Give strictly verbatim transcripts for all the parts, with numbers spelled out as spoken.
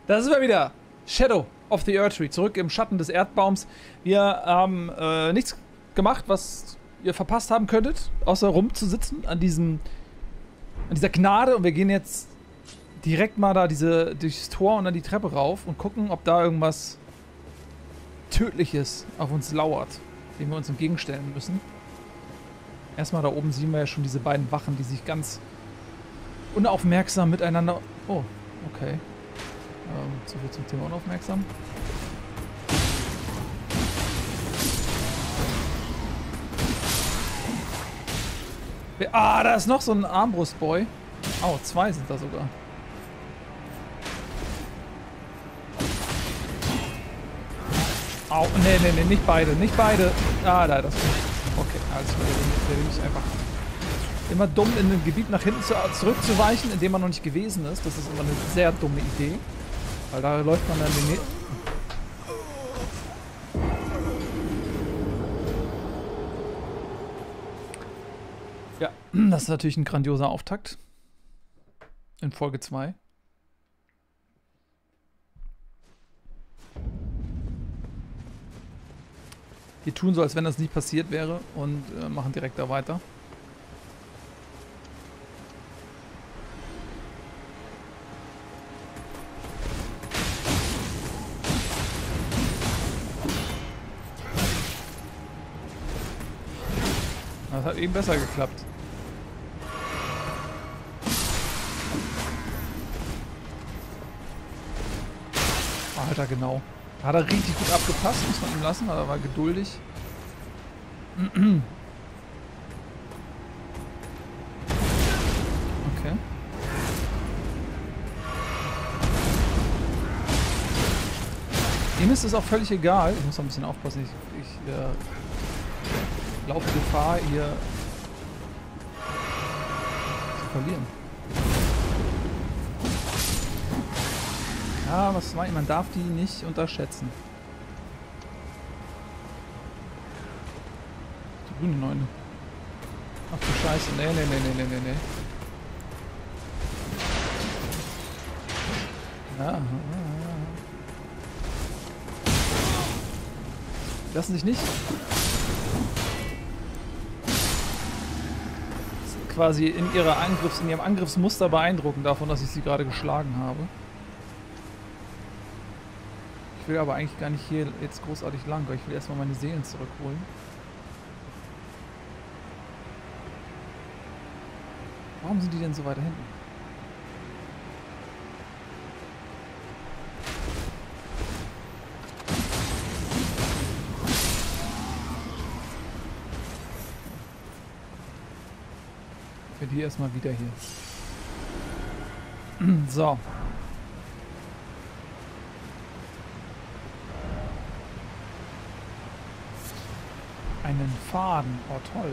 Das ist mal wieder Shadow of the Erdtree, zurück im Schatten des Erdbaums. Wir haben äh, nichts gemacht, was ihr verpasst haben könntet, außer rumzusitzen an diesem, an dieser Gnade. Und wir gehen jetzt direkt mal da diese, durchs Tor und dann die Treppe rauf und gucken, ob da irgendwas Tödliches auf uns lauert, dem wir uns entgegenstellen müssen. Erstmal da oben sehen wir ja schon diese beiden Wachen, die sich ganz unaufmerksam miteinander... Oh, okay. Ähm, so viel zum Thema unaufmerksam. Ah, da ist noch so ein Armbrustboy. Oh, zwei sind da sogar. Au, nee, nee, nee, nicht beide, nicht beide. Ah, da, das. Okay, alles klar. Der will nicht einfach immer dumm in dem Gebiet nach hinten zu, zurückzuweichen, in dem man noch nicht gewesen ist. Das ist immer eine sehr dumme Idee. Weil da läuft man dann den... Ne ja, das ist natürlich ein grandioser Auftakt. In Folge zwei. Wir tun so, als wenn das nie passiert wäre und äh, machen direkt da weiter. Das hat eben besser geklappt. Alter, genau. Hat er richtig gut abgepasst, muss man ihm lassen, aber er war geduldig. Okay. Ihm ist es auch völlig egal. Ich muss noch ein bisschen aufpassen. Ich, ich äh, laufe Gefahr, hier zu verlieren. Ja, was meint man? Darf die nicht unterschätzen. Die grüne Neune. Ach du Scheiße. Nee, nee, nee, nee, nee, nee. Ja. Lassen sich nicht. Quasi in ihrer Angriffs, in ihrem Angriffsmuster beeindrucken davon, dass ich sie gerade geschlagen habe. Ich will aber eigentlich gar nicht hier jetzt großartig lang, weil ich will erstmal meine Seelen zurückholen. Warum sind die denn so weiter hinten? Ich will die erstmal wieder hier. So. Einen Faden. Oh, toll.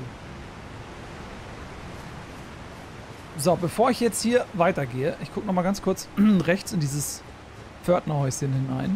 So, bevor ich jetzt hier weitergehe, ich gucke noch mal ganz kurz rechts in dieses Pförtnerhäuschen hinein.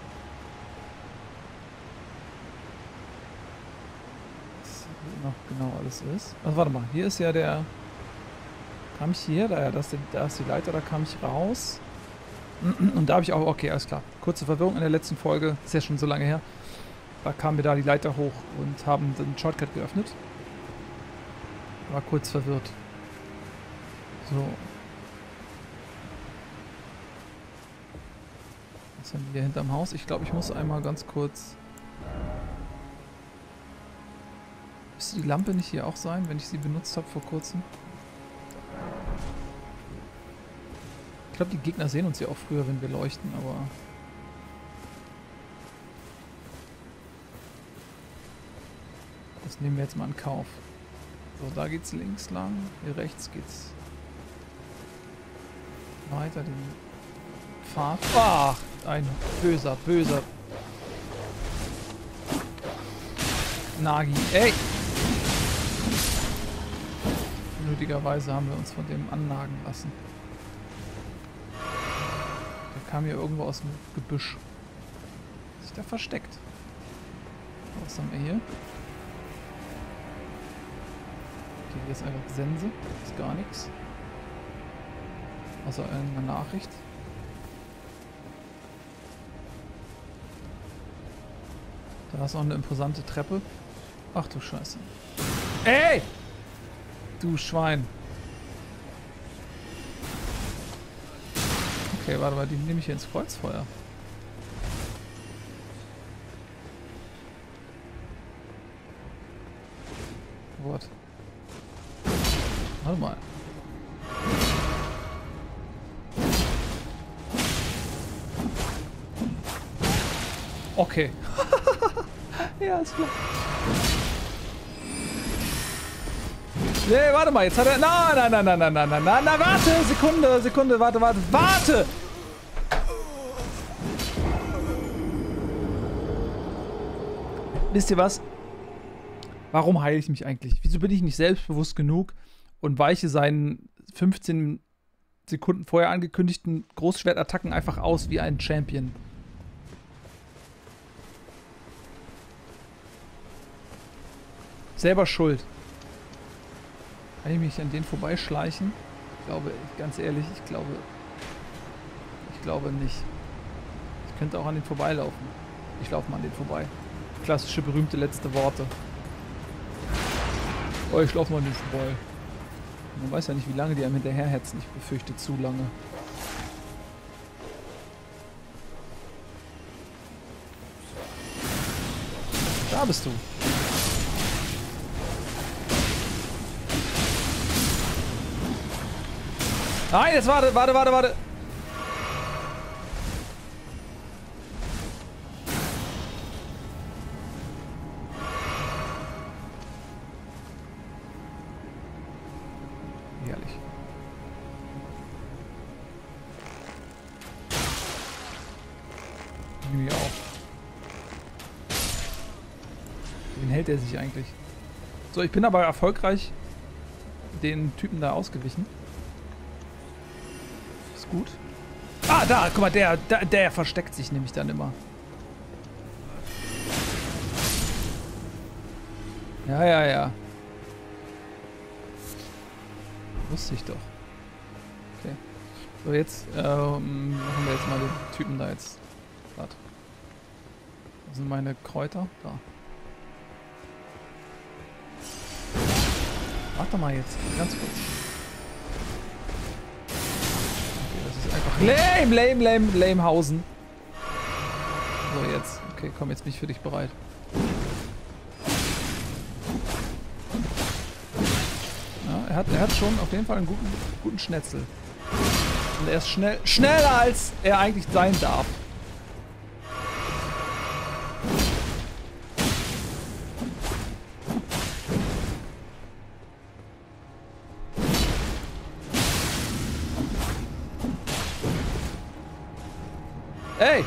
Was noch genau alles ist. Also warte mal, hier ist ja der... Kam ich hier? Da, da, ist, da ist die Leiter, da kam ich raus. Und da habe ich auch... Okay, alles klar. Kurze Verwirrung in der letzten Folge. Ist ja schon so lange her. Da kamen wir da die Leiter hoch und haben den Shortcut geöffnet. War kurz verwirrt. So. Was haben wir hier hinterm Haus? Ich glaube, ich muss einmal ganz kurz... Müsste die Lampe nicht hier auch sein, wenn ich sie benutzt habe vor kurzem? Ich glaube, die Gegner sehen uns ja auch früher, wenn wir leuchten, aber... Das nehmen wir jetzt mal in Kauf. So, da geht's links lang. Hier rechts geht's weiter den Pfad. Ach, ein böser, böser Nagi. Ey! Nötigerweise haben wir uns von dem annagen lassen. Der kam hier irgendwo aus dem Gebüsch. Ist sich da versteckt. Was haben wir hier? Okay, hier ist einfach Sense. Ist gar nichts. Außer irgendeine Nachricht. Da ist noch eine imposante Treppe. Ach du Scheiße. Ey! Du Schwein. Okay, warte mal, die nehme ich hier ins Kreuzfeuer. What? Warte mal. Okay. Ja, ist klar. Nee, warte mal, jetzt hat er... Nein, nein, nein, nein, nein, nein, nein, nein, nein, warte! Sekunde, Sekunde, warte, warte, warte! Wisst ihr was? Warum heile ich mich eigentlich? Wieso bin ich nicht selbstbewusst genug und weiche seinen fünfzehn Sekunden vorher angekündigten Großschwertattacken einfach aus wie ein Champion? Selber schuld. Kann ich mich an den vorbeischleichen? Ich glaube, ganz ehrlich, ich glaube... Ich glaube nicht. Ich könnte auch an den vorbeilaufen. Ich laufe mal an den vorbei. Klassische, berühmte letzte Worte. Oh, ich laufe mal an den vorbei. Man weiß ja nicht, wie lange die einem hinterherhetzen. Ich befürchte zu lange. Da bist du. Nein, jetzt warte, warte, warte, warte. Herrlich. Mir auch. Wen hält er sich eigentlich? So, ich bin aber erfolgreich den Typen da ausgewichen. Gut. Ah, da, guck mal, der, der, der versteckt sich nämlich dann immer. Ja, ja, ja. Wusste ich doch. Okay. So, jetzt ähm, machen wir jetzt mal den Typen da jetzt platt. Wo sind meine Kräuter? Da. Warte mal jetzt, ganz kurz. Einfach lame, lame, lame, lamehausen. So, jetzt. Okay, komm, jetzt bin ich für dich bereit. Ja, er hat, er hat schon auf jeden Fall einen guten, guten Schnetzel. Und er ist schnell, schneller, als er eigentlich sein darf. Ey!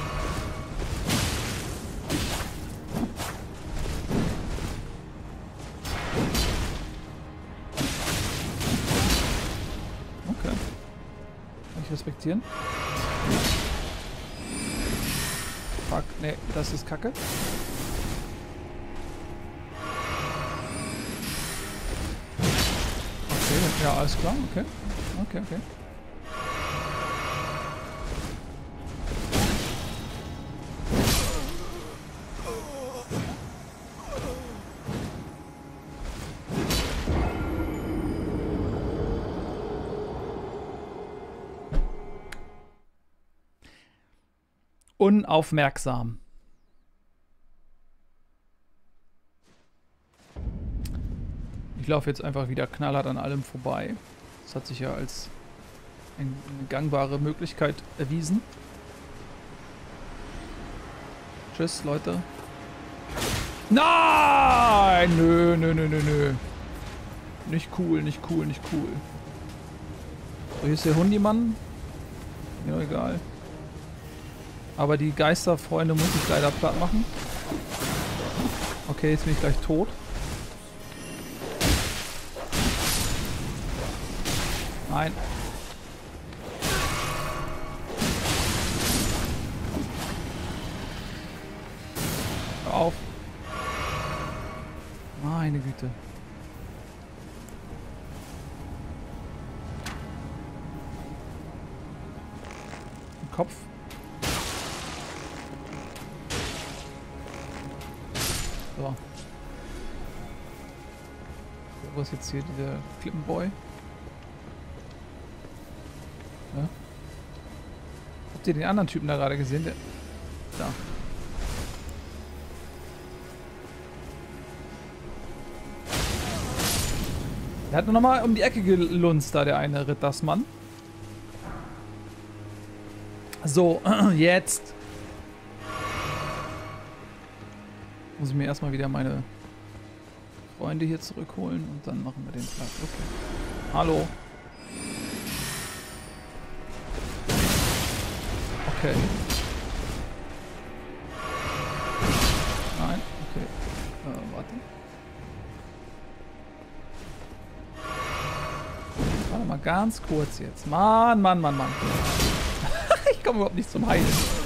Okay. Kann ich respektieren? Fuck, nee, das ist Kacke. Okay, ja, alles klar, okay. Okay, okay. Unaufmerksam. Ich laufe jetzt einfach wieder knallhart an allem vorbei. Das hat sich ja als eine gangbare Möglichkeit erwiesen. Tschüss, Leute. Nein! Nö, nö, nö, nö, nö. Nicht cool, nicht cool, nicht cool. So, hier ist der Hundimann. Mir egal. Aber die Geisterfreunde muss ich leider platt machen. Okay, jetzt bin ich gleich tot. Nein. Hör auf. Meine Güte. Kopf. So. Wo ist jetzt hier dieser Klippenboy? Ja. Habt ihr den anderen Typen da gerade gesehen? Der da. Der hat nur noch mal um die Ecke gelunzt, da der eine Rittersmann. So, jetzt. Muss ich mir erstmal wieder meine Freunde hier zurückholen und dann machen wir den Platz. Okay. Hallo. Okay. Nein, okay. Äh, warte. Warte mal ganz kurz jetzt. Mann, Mann, Mann, Mann. Ich komme überhaupt nicht zum Heilen.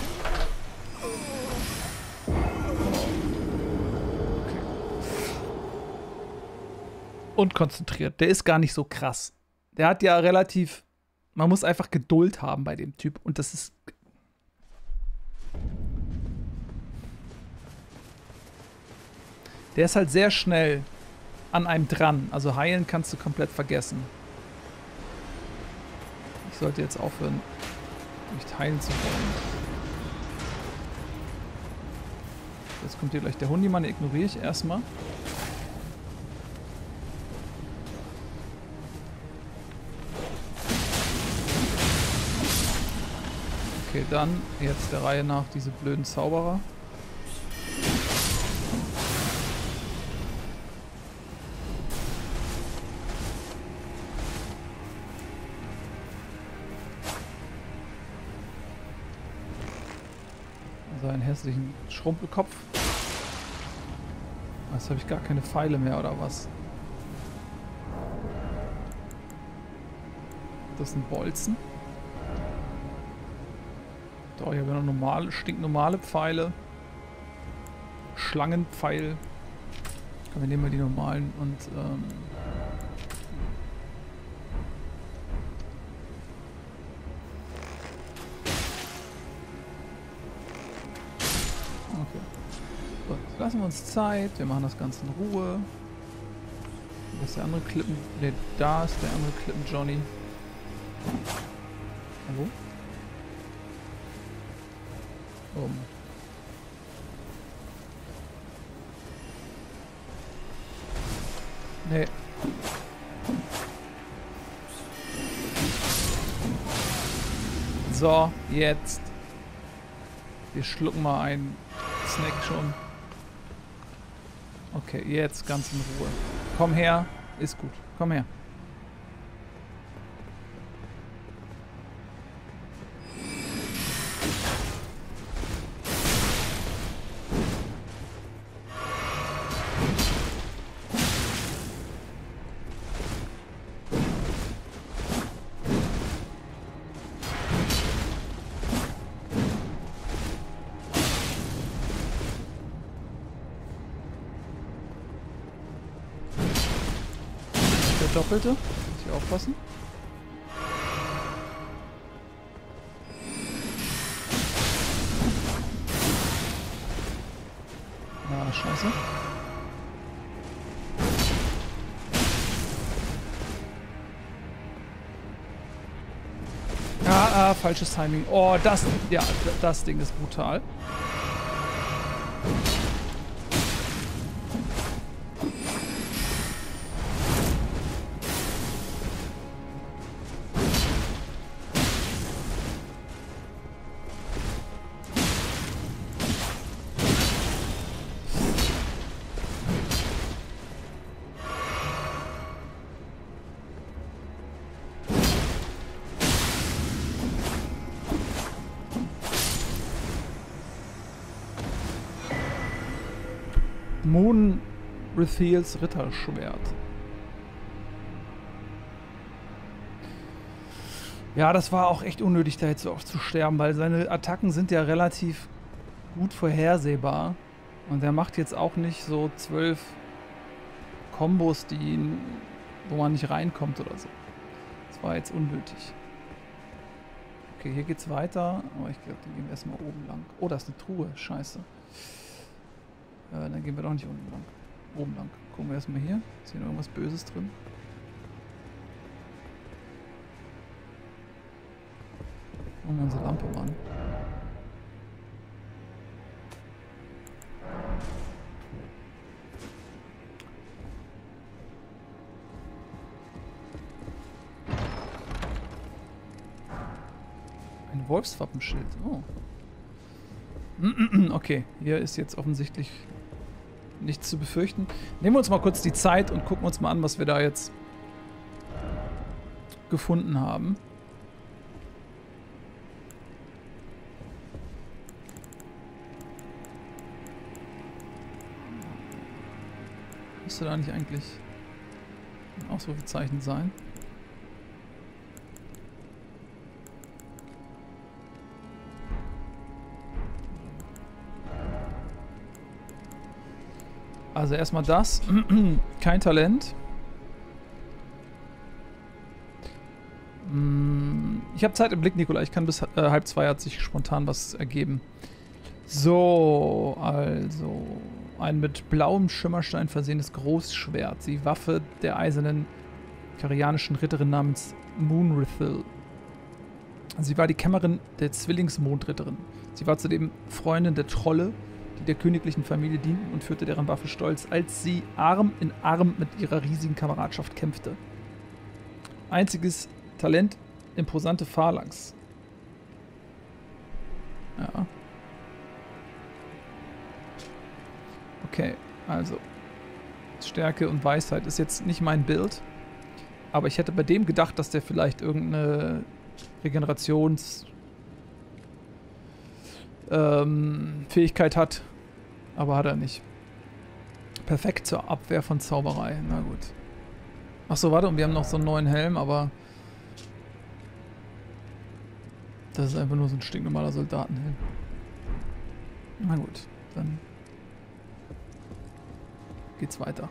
Und konzentriert. Der ist gar nicht so krass. Der hat ja relativ... Man muss einfach Geduld haben bei dem Typ. Und das ist... Der ist halt sehr schnell an einem dran. Also heilen kannst du komplett vergessen. Ich sollte jetzt aufhören, nicht heilen zu wollen. Jetzt kommt hier gleich der Hundimann. Den ignoriere ich erstmal. Okay, dann jetzt der Reihe nach diese blöden Zauberer. Seinen hässlichen Schrumpelkopf. Jetzt habe ich gar keine Pfeile mehr, oder was? Das sind Bolzen. So, hier haben wir noch normale, stinknormale Pfeile. Schlangenpfeil. Wir nehmen mal die normalen und ähm okay. So, jetzt lassen wir uns Zeit. Wir machen das Ganze in Ruhe. Wo ist der andere Klippen? Ne, da ist der andere Klippen Johnny. Hallo? Um. Nee. So, jetzt. Wir schlucken mal einen Snack schon. Okay, jetzt ganz in Ruhe. Komm her. Ist gut. Komm her. Doppelte. Muss ich aufpassen. Ah, scheiße. Ah, ah, falsches Timing. Oh, das, ja, das Ding ist brutal. Moonrithels Ritterschwert. Ja, das war auch echt unnötig, da jetzt so oft zu sterben, weil seine Attacken sind ja relativ gut vorhersehbar. Und er macht jetzt auch nicht so zwölf Kombos, die ihn, wo man nicht reinkommt oder so. Das war jetzt unnötig. Okay, hier geht's weiter, aber ich glaube, dann gehen wir erstmal oben lang. Oh, da ist eine Truhe. Scheiße. Äh, dann gehen wir doch nicht unten lang. Oben lang. Gucken wir erstmal hier. Ist hier noch irgendwas Böses drin? Machen wir unsere Lampe mal an. Ein Wolfswappenschild. Oh. Okay, hier ist jetzt offensichtlich nichts zu befürchten. Nehmen wir uns mal kurz die Zeit und gucken uns mal an, was wir da jetzt gefunden haben. Müsste da nicht eigentlich ein Ausrufezeichen sein? Also erstmal das. Kein Talent. Ich habe Zeit im Blick, Nikola. Ich kann bis äh, halb zwei hat sich spontan was ergeben. So, also ein mit blauem Schimmerstein versehenes Großschwert. Die Waffe der eisernen karianischen Ritterin namens Moonrithil. Sie war die Kämmerin der Zwillingsmondritterin. Sie war zudem Freundin der Trolle, die der königlichen Familie dienten, und führte deren Waffe stolz, als sie Arm in Arm mit ihrer riesigen Kameradschaft kämpfte. Einziges Talent: imposante Phalanx. Ja. Okay, also Stärke und Weisheit ist jetzt nicht mein Bild, aber ich hätte bei dem gedacht, dass der vielleicht irgendeine Regenerations ähm, Fähigkeit hat, aber hat er nicht. Perfekt zur Abwehr von Zauberei, na gut. Achso, warte, und wir haben noch so einen neuen Helm, aber das ist einfach nur so ein stinknormaler Soldatenhelm. Na gut, dann geht's weiter.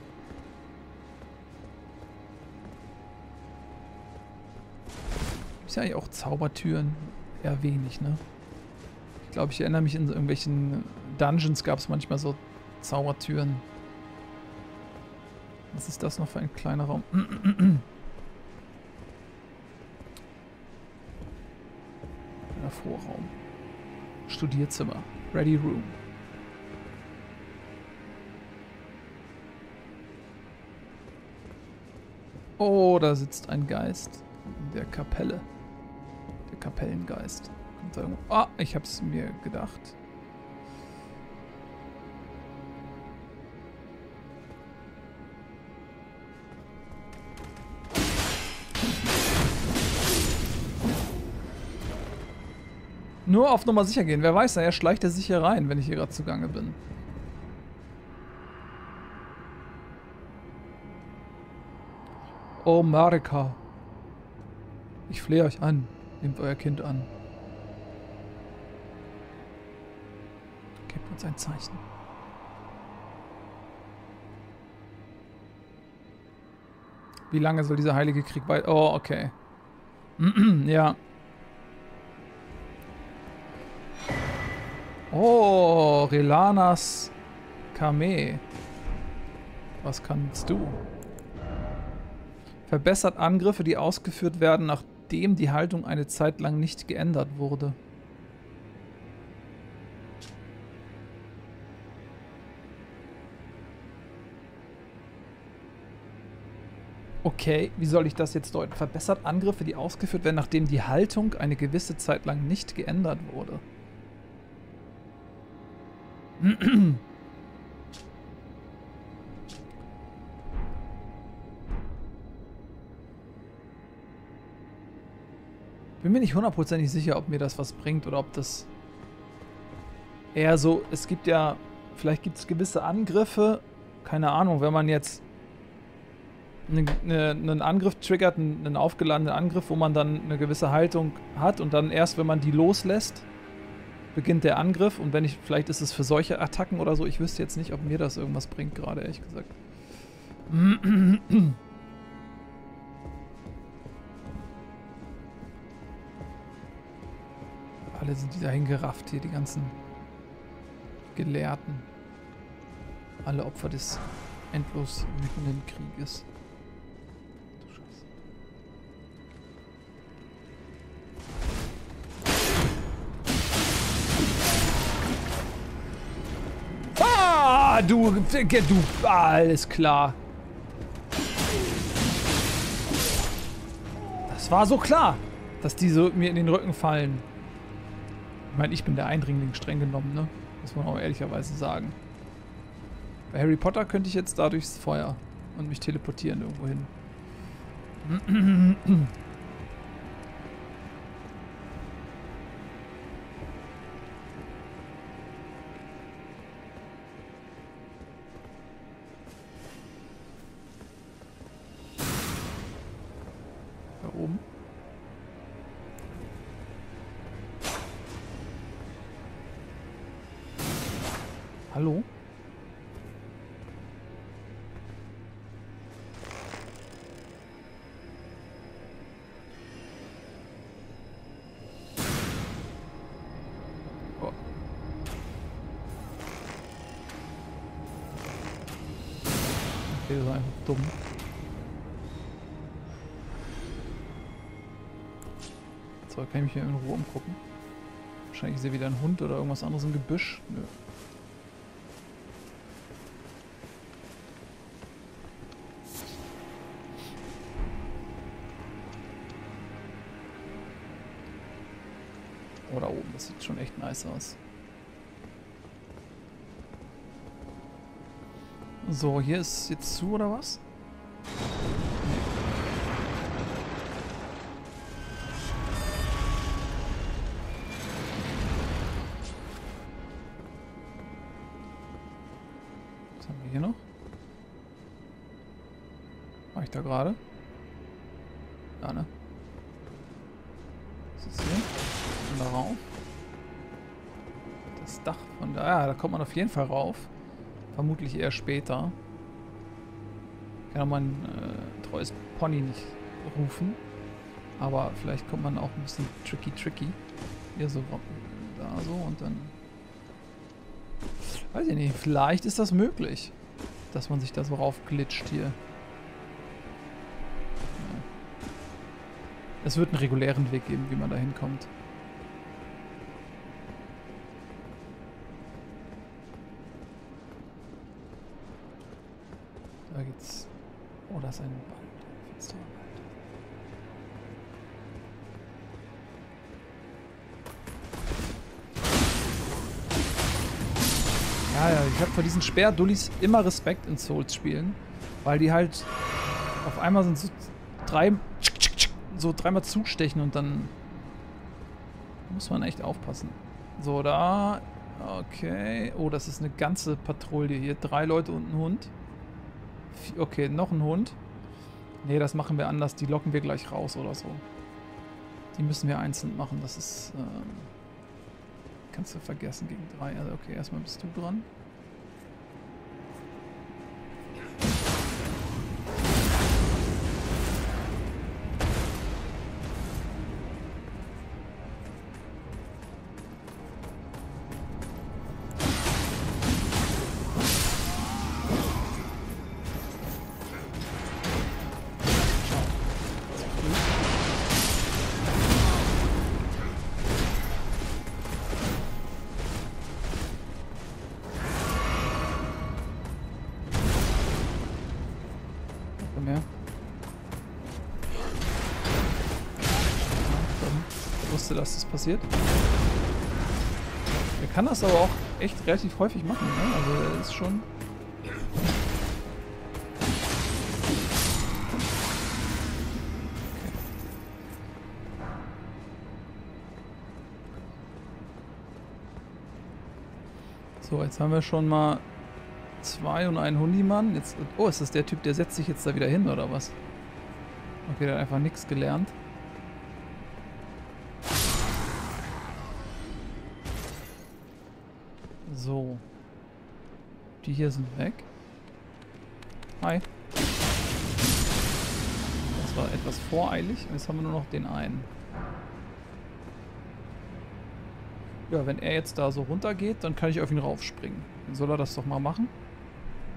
Ist ja eigentlich auch Zaubertüren eher wenig, ne? Ich glaube, ich erinnere mich, in irgendwelchen Dungeons gab es manchmal so Zaubertüren. Was ist das noch für ein kleiner Raum? Ein Vorraum. Studierzimmer. Ready Room. Oh, da sitzt ein Geist in der Kapelle. Der Kapellengeist. Kommt da irgendwo. Ah, ich hab's mir gedacht. Nur auf Nummer sicher gehen. Wer weiß, er schleicht er sich hier rein, wenn ich hier gerade zugange bin. Oh, Marika. Ich flehe euch an. Nehmt euer Kind an. Gebt uns ein Zeichen. Wie lange soll dieser heilige Krieg weiter... Oh, okay. Ja. Oh, Relanas Kame. Was kannst du? Verbessert Angriffe, die ausgeführt werden, nachdem die Haltung eine Zeit lang nicht geändert wurde. Okay, wie soll ich das jetzt deuten? Verbessert Angriffe, die ausgeführt werden, nachdem die Haltung eine gewisse Zeit lang nicht geändert wurde. Bin mir nicht hundertprozentig sicher, ob mir das was bringt oder ob das eher so, es gibt ja, vielleicht gibt es gewisse Angriffe, keine Ahnung, wenn man jetzt einen, einen Angriff triggert, einen, einen aufgeladenen Angriff, wo man dann eine gewisse Haltung hat und dann erst, wenn man die loslässt, beginnt der Angriff, und wenn ich, vielleicht ist es für solche Attacken oder so, ich wüsste jetzt nicht, ob mir das irgendwas bringt gerade, ehrlich gesagt. Alle sind die dahin gerafft hier, die ganzen Gelehrten. Alle Opfer des endlos wütenden Krieges. Du Scheiße. Ah, du, du, alles klar. Das war so klar, dass die so mir in den Rücken fallen. Ich meine, ich bin der Eindringling, streng genommen, ne? Muss man auch ehrlicherweise sagen. Bei Harry Potter könnte ich jetzt da durchs Feuer und mich teleportieren irgendwo hin. Da oben. Hallo? Oh. Okay, das war einfach dumm. So, kann ich mich hier in Ruhe umgucken. Wahrscheinlich ist hier wieder ein Hund oder irgendwas anderes im Gebüsch. Nö. Oh, da oben, das sieht schon echt nice aus. So, hier ist jetzt zu, oder was? Nee. Was haben wir hier noch? War ich da gerade? Ja, ne? Was ist hier? Da rauf. Das Dach von da. Ja, da kommt man auf jeden Fall rauf. Vermutlich eher später. Ich kann auch mein äh, treues Pony nicht rufen. Aber vielleicht kommt man auch ein bisschen tricky tricky. Hier so da so und dann. Weiß ich nicht. Vielleicht ist das möglich. Dass man sich da so raufglitscht hier. Ja. Es wird einen regulären Weg geben, wie man da hinkommt. Da geht's. Oh, da ist ein Fenster. Ja, ja, ich habe vor diesen Speerdullis immer Respekt in Souls-Spielen, weil die halt auf einmal sind so drei so dreimal zustechen und dann muss man echt aufpassen. So, da. Okay. Oh, das ist eine ganze Patrouille hier. Drei Leute und ein Hund. Okay, noch ein Hund. Nee, das machen wir anders. Die locken wir gleich raus oder so. Die müssen wir einzeln machen. Das ist... Ähm, kannst du vergessen gegen drei. Also okay, erstmal bist du dran. Mehr. Ich wusste, dass das passiert. Er kann das aber auch echt relativ häufig machen, ne? Also er ist schon... Okay. So, jetzt haben wir schon mal zwei und ein Hundimann. Jetzt, oh, ist das der Typ, der setzt sich jetzt da wieder hin, oder was? Okay, der hat einfach nichts gelernt. So. Die hier sind weg. Hi. Das war etwas voreilig. Und jetzt haben wir nur noch den einen. Ja, wenn er jetzt da so runter geht, dann kann ich auf ihn raufspringen. Dann soll er das doch mal machen.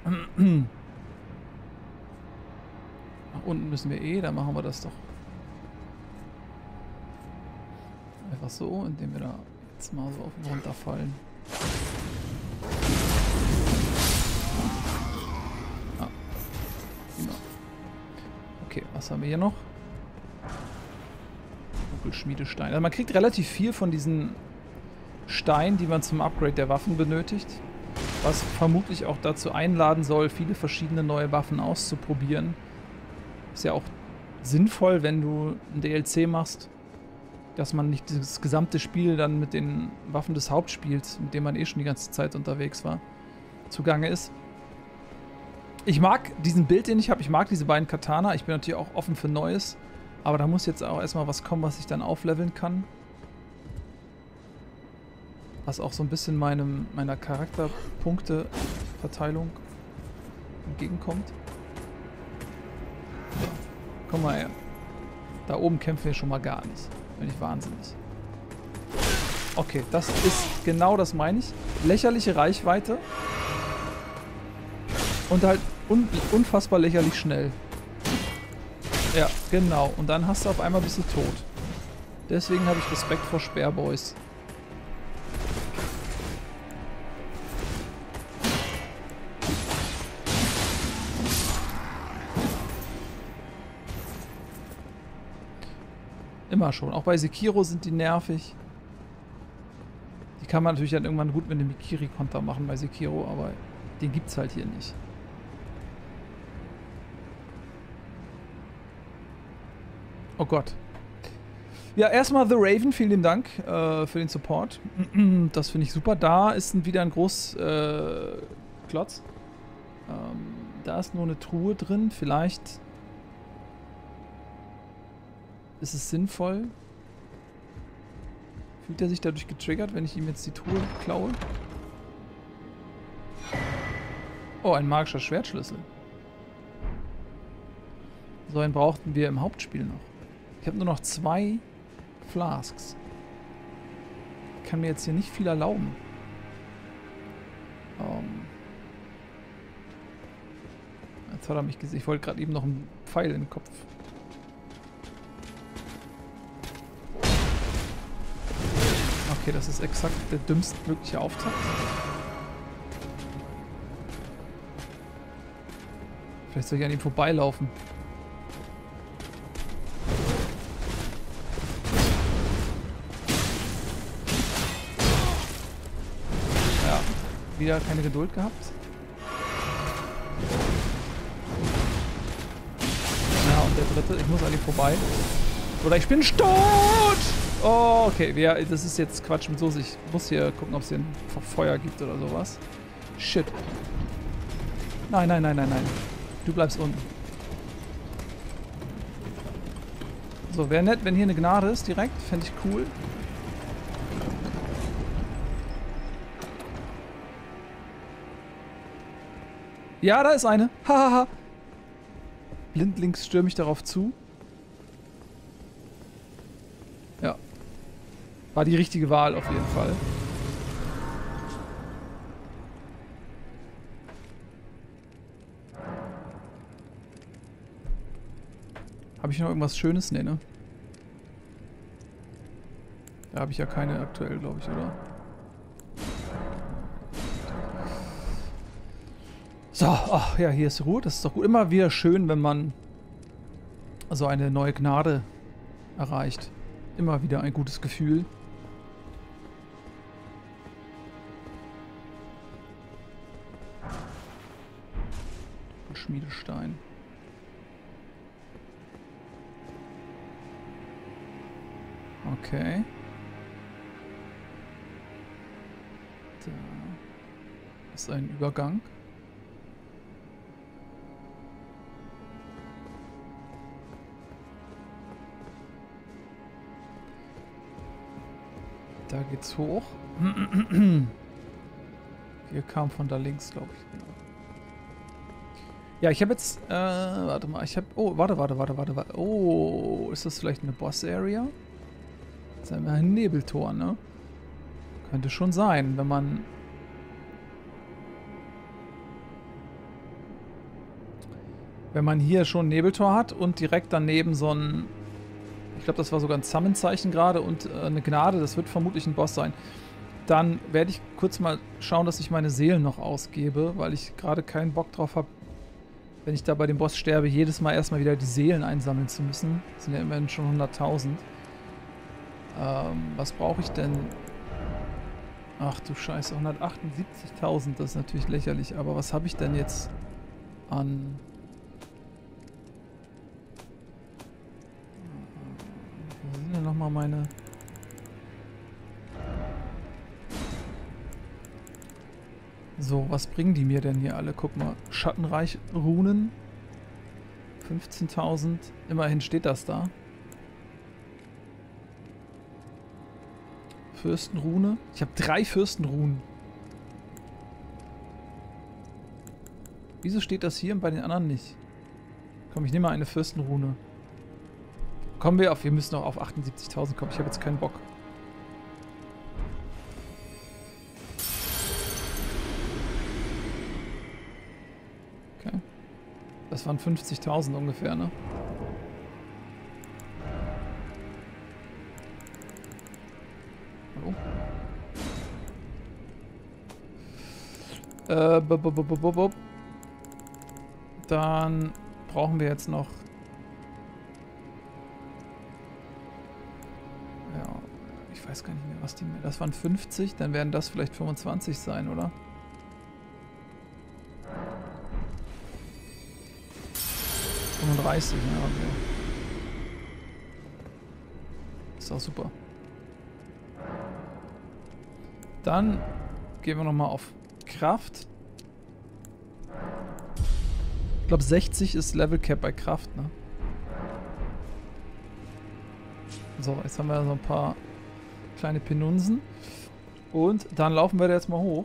Nach unten müssen wir eh, dann machen wir das doch. Einfach so, indem wir da jetzt mal so auf und runter fallen. Ah. Genau. Okay, was haben wir hier noch? Buckelschmiedestein. Also man kriegt relativ viel von diesen Steinen, die man zum Upgrade der Waffen benötigt. Was vermutlich auch dazu einladen soll, viele verschiedene neue Waffen auszuprobieren. Ist ja auch sinnvoll, wenn du ein D L C machst, dass man nicht das gesamte Spiel dann mit den Waffen des Hauptspiels, mit dem man eh schon die ganze Zeit unterwegs war, zugange ist. Ich mag diesen Bild, den ich habe. Ich mag diese beiden Katana. Ich bin natürlich auch offen für Neues. Aber da muss jetzt auch erstmal was kommen, was ich dann aufleveln kann. Was auch so ein bisschen meinem, meiner Charakterpunkteverteilung entgegenkommt. Ja. Komm mal her. Da oben kämpfen wir schon mal gar nicht. Bin ich wahnsinnig. Okay, das ist genau das meine ich. Lächerliche Reichweite. Und halt un unfassbar lächerlich schnell. Ja, genau. Und dann hast du auf einmal bist du tot. Deswegen habe ich Respekt vor Sperrboys. Immer schon. Auch bei Sekiro sind die nervig. Die kann man natürlich dann irgendwann gut mit einem Mikiri-Konter machen bei Sekiro, aber den gibt's halt hier nicht. Oh Gott. Ja, erstmal The Raven, vielen Dank äh, für den Support. Das finde ich super. Da ist ein, wieder ein groß äh, Klotz. Ähm, da ist nur eine Truhe drin. Vielleicht ist es sinnvoll. Fühlt er sich dadurch getriggert, wenn ich ihm jetzt die Truhe klaue? Oh, ein magischer Schwertschlüssel. So einen brauchten wir im Hauptspiel noch. Ich habe nur noch zwei Flasks. Ich kann mir jetzt hier nicht viel erlauben. Um. Jetzt hat er mich gesehen. Ich wollte gerade eben noch einen Pfeil in den Kopf. Okay, das ist exakt der dümmstmögliche Auftakt. Vielleicht soll ich an ihm vorbeilaufen. Ja, wieder keine Geduld gehabt. Ja, und der dritte, ich muss an ihm vorbei. Oder ich bin tot! Oh, okay, ja, das ist jetzt Quatsch mit Soße. Ich muss hier gucken, ob es hier ein Feuer gibt oder sowas. Shit. Nein, nein, nein, nein, nein. Du bleibst unten. So, wäre nett, wenn hier eine Gnade ist direkt. Fände ich cool. Ja, da ist eine. Hahaha. Blindlings stürme ich darauf zu. Ja. War die richtige Wahl auf jeden Fall. Habe ich noch irgendwas Schönes? Nee, ne? Da habe ich ja keine aktuell, glaube ich, oder? So, ach ja, hier ist Ruhe. Das ist doch gut. Immer wieder schön, wenn man so eine neue Gnade erreicht. Immer wieder ein gutes Gefühl. Schmiedestein. Okay. Da ist ein Übergang. Da geht's hoch. Wir kamen von da links, glaube ich. Genau. Ja, ich habe jetzt, äh, warte mal, ich habe, oh, warte, warte, warte, warte, warte. Oh, ist das vielleicht eine Boss-Area? Das ist ja ein Nebeltor, ne? Könnte schon sein, wenn man Wenn man hier schon ein Nebeltor hat und direkt daneben so ein... Ich glaube, das war sogar ein Summon-Zeichen gerade und äh, eine Gnade, das wird vermutlich ein Boss sein. Dann werde ich kurz mal schauen, dass ich meine Seelen noch ausgebe, weil ich gerade keinen Bock drauf habe, wenn ich da bei dem Boss sterbe, jedes Mal erstmal wieder die Seelen einsammeln zu müssen. Das sind ja immerhin schon hunderttausend. Ähm, was brauche ich denn? Ach du Scheiße, hundertachtundsiebzigtausend, das ist natürlich lächerlich. Aber was habe ich denn jetzt an... Wo sind denn nochmal meine... So, was bringen die mir denn hier alle? Guck mal, Schattenreich Runen. fünfzehntausend. Immerhin steht das da. Fürstenrune. Ich habe drei Fürstenrunen. Wieso steht das hier und bei den anderen nicht? Komm, ich nehme mal eine Fürstenrune. Kommen wir auf, wir müssen noch auf achtundsiebzigtausend kommen. Ich habe jetzt keinen Bock. Okay. Das waren fünfzigtausend ungefähr, ne? Äh, b -b -b -b -b -b Dann brauchen wir jetzt noch... Ja, ich weiß gar nicht mehr, was die... Das waren fünfzig, dann werden das vielleicht fünfundzwanzig sein, oder? fünfunddreißig, ja, okay. Ist auch super. Dann gehen wir nochmal auf Kraft. Ich glaube sechzig ist Level Cap bei Kraft, ne? So, jetzt haben wir so ein paar kleine Penunsen. Und dann laufen wir da jetzt mal hoch.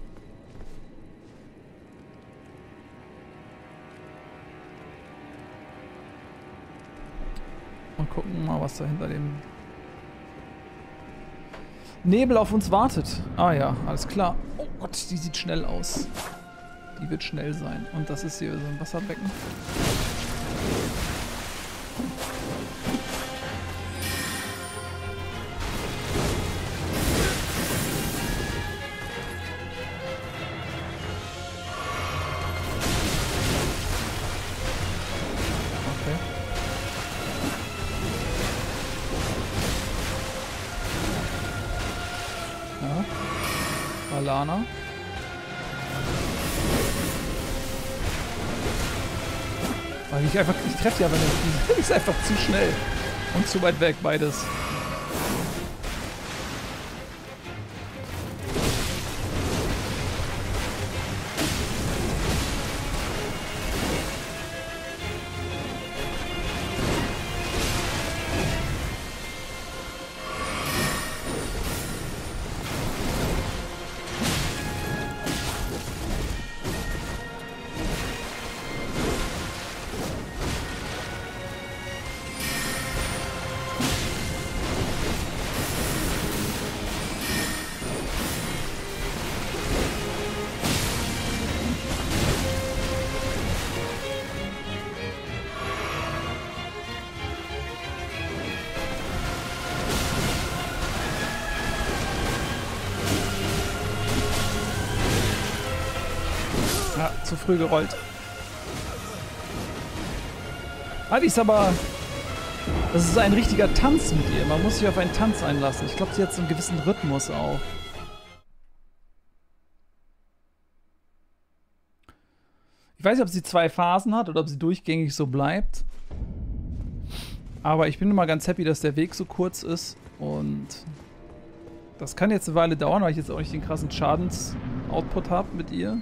Und gucken mal, was da hinter dem Nebel auf uns wartet. Ah ja, alles klar. Oh Gott, die sieht schnell aus. Die wird schnell sein. Und das ist hier so ein Wasserbecken. Okay. Ja. Alana. Weil ich einfach, ich treffe ja, wenn ich, die ist einfach zu schnell und zu weit weg, beides. Ja, zu früh gerollt. Ah, die ist aber... Das ist ein richtiger Tanz mit ihr. Man muss sich auf einen Tanz einlassen. Ich glaube, sie hat so einen gewissen Rhythmus auch. Ich weiß nicht, ob sie zwei Phasen hat oder ob sie durchgängig so bleibt. Aber ich bin immer ganz happy, dass der Weg so kurz ist. Und das kann jetzt eine Weile dauern, weil ich jetzt auch nicht den krassen Schadens-Output habe mit ihr.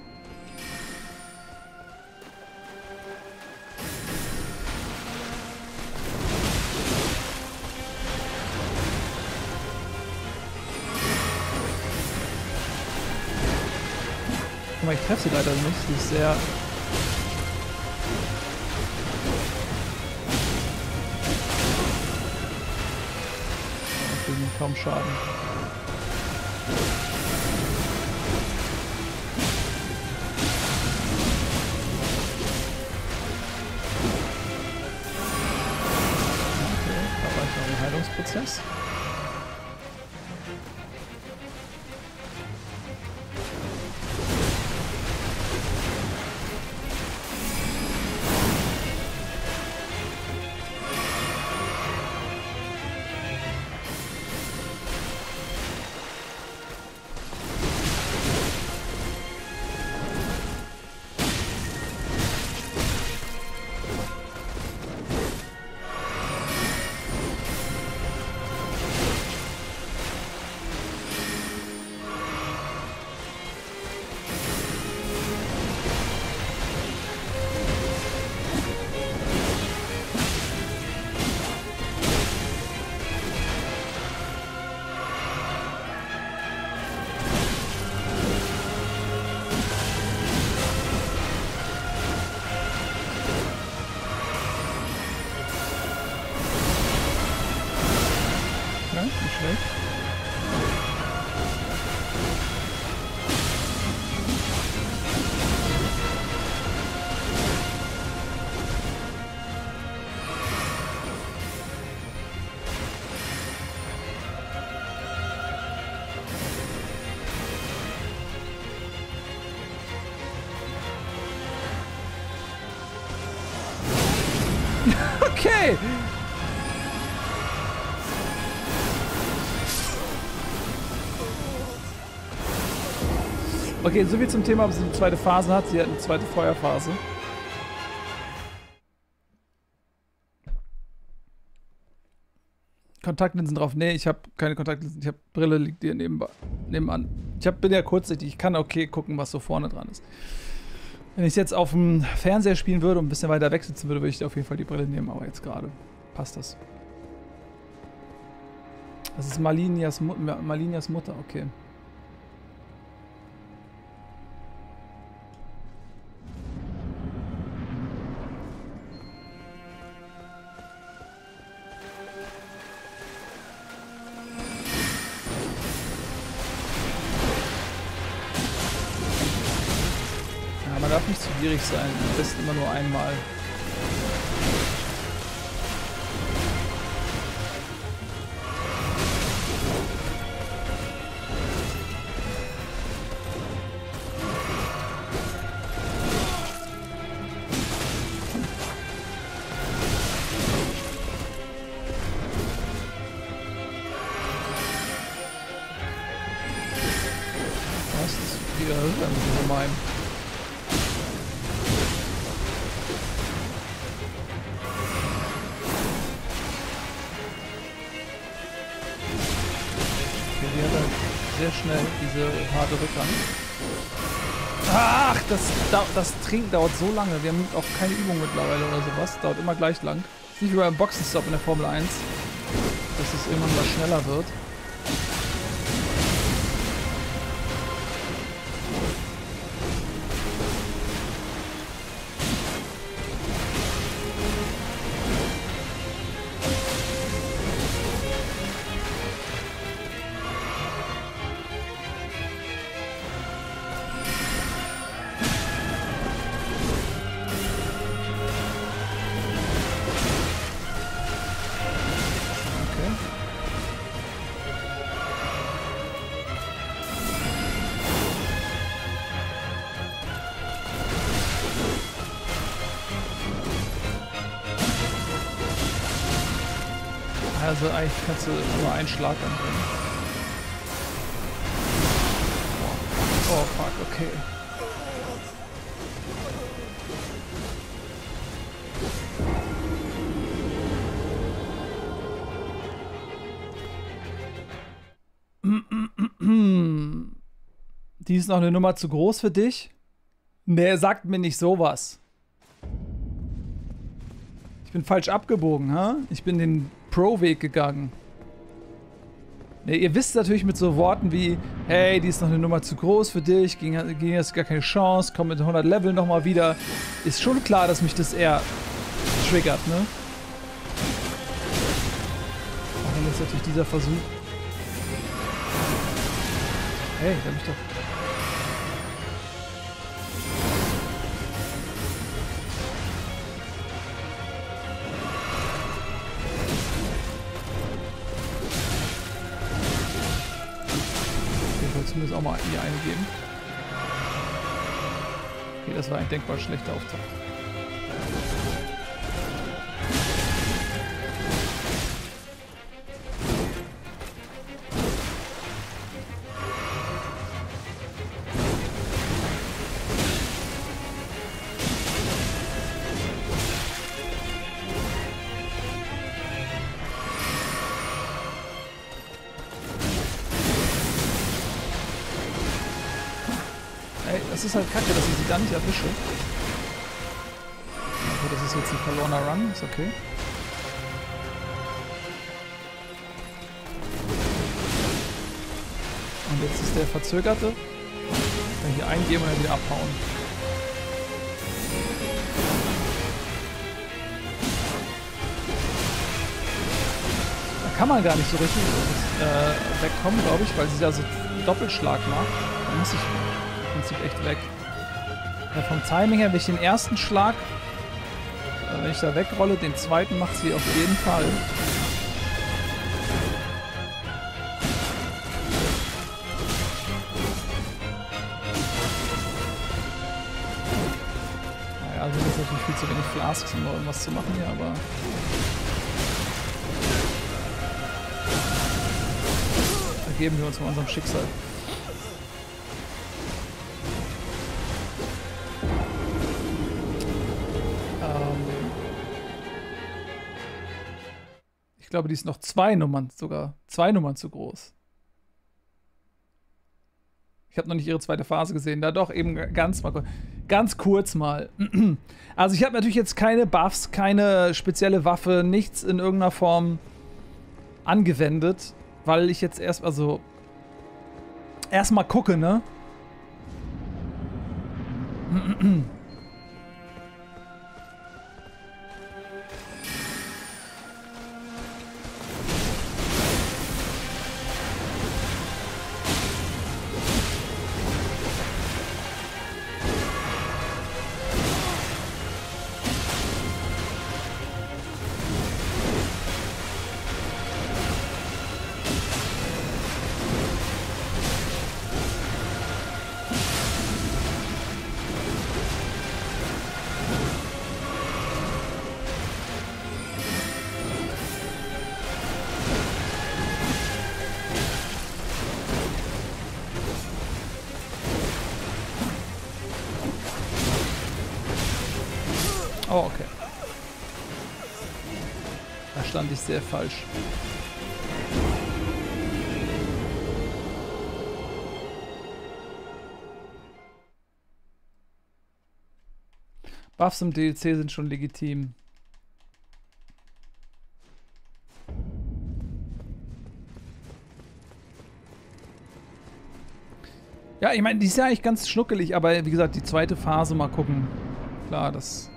Ich treffe sie leider nicht, sie ist sehr... Ich will kaum Schaden. Prozess. Nicht schlecht. Okay. Okay, soviel zum Thema, ob sie eine zweite Phase hat. Sie hat eine zweite Feuerphase. Kontaktlinsen drauf. Nee, ich habe keine Kontaktlinsen. Ich habe Brille, liegt dir nebenbei, nebenan. Ich hab, bin ja kurzsichtig. Ich kann okay gucken, was so vorne dran ist. Wenn ich es jetzt auf dem Fernseher spielen würde und ein bisschen weiter weg sitzen würde, würde ich auf jeden Fall die Brille nehmen. Aber jetzt gerade passt das. Das ist Malinias, Mu Malinias Mutter. Okay. Man darf nicht zu gierig sein, am besten immer nur einmal. Was ist wieder gemein? Sehr schnell diese harte Rückhand. Ach, das, das Trinken dauert so lange. Wir haben auch keine Übung mittlerweile oder sowas. Dauert immer gleich lang. Ist nicht wie beim Boxenstopp in der Formel eins, dass es irgendwann mal schneller wird. Also eigentlich kannst du nur einen Schlag anbringen. Oh fuck, okay. Die ist noch eine Nummer zu groß für dich? Nee, sagt mir nicht sowas. Ich bin falsch abgebogen, ha? Ich bin den Pro-Weg gegangen. Ne, ihr wisst natürlich mit so Worten wie, hey, die ist noch eine Nummer zu groß für dich, gegen, gegen jetzt gar keine Chance, komm mit hundert Level nochmal wieder. Ist schon klar, dass mich das eher triggert, ne? Und dann ist natürlich dieser Versuch. Hey, da hab ich doch... wir zumindest auch mal hier eingeben. Okay, das war ein denkbar schlechter Auftakt. Das ist halt kacke, dass ich sie da nicht erwische. Okay, das ist jetzt ein verlorener Run, ist okay. Und jetzt ist der verzögerte. Dann hier eingeben und dann wieder abhauen. Da kann man gar nicht so richtig äh, wegkommen, glaube ich, weil sie da so Doppelschlag macht. Da muss ich im Prinzip echt weg. Ja, vom Timing her, wenn ich den ersten Schlag, äh, wenn ich da wegrolle, den zweiten macht sie auf jeden Fall. Naja, also das ist natürlich viel zu wenig Flasks, um noch irgendwas zu machen hier, aber... Ergeben wir uns von unserem Schicksal. Ich glaube, die ist noch zwei Nummern, sogar zwei Nummern zu groß. Ich habe noch nicht ihre zweite Phase gesehen. Da doch eben ganz mal ganz kurz mal. Also ich habe natürlich jetzt keine Buffs, keine spezielle Waffe, nichts in irgendeiner Form angewendet, weil ich jetzt erst also erstmal gucke, ne? Oh, okay. Da stand ich sehr falsch. Buffs im D L C sind schon legitim. Ja, ich meine, die ist ja eigentlich ganz schnuckelig, aber wie gesagt, die zweite Phase mal gucken. Klar, das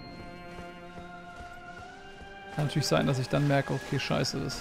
kann natürlich sein, dass ich dann merke, okay, scheiße, das...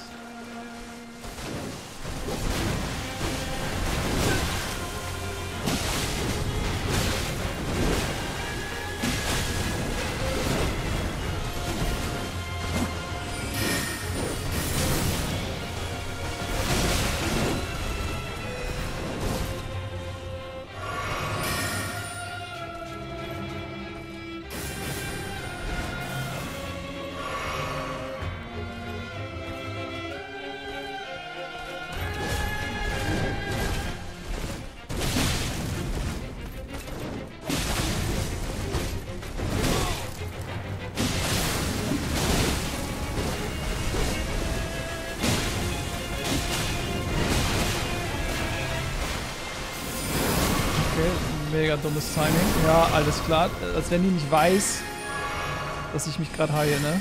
Mega dummes Timing. Ja, alles klar. Als wenn die nicht weiß, dass ich mich gerade heile, ne?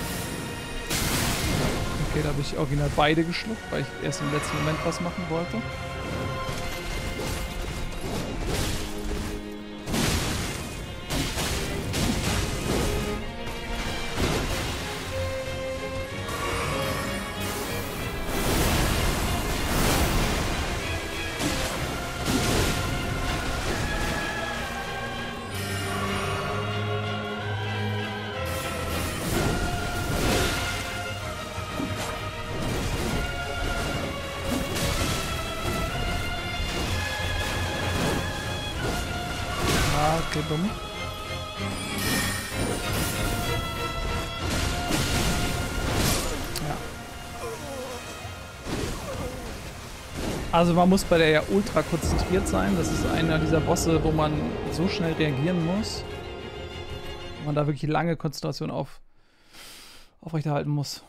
Okay, da habe ich original beide geschluckt, weil ich erst im letzten Moment was machen wollte. okay, dumm. Ja. Also man muss bei der ja ultra konzentriert sein. Das ist einer dieser Bosse, wo man so schnell reagieren muss. Wo man da wirklich lange Konzentration auf, aufrechterhalten muss.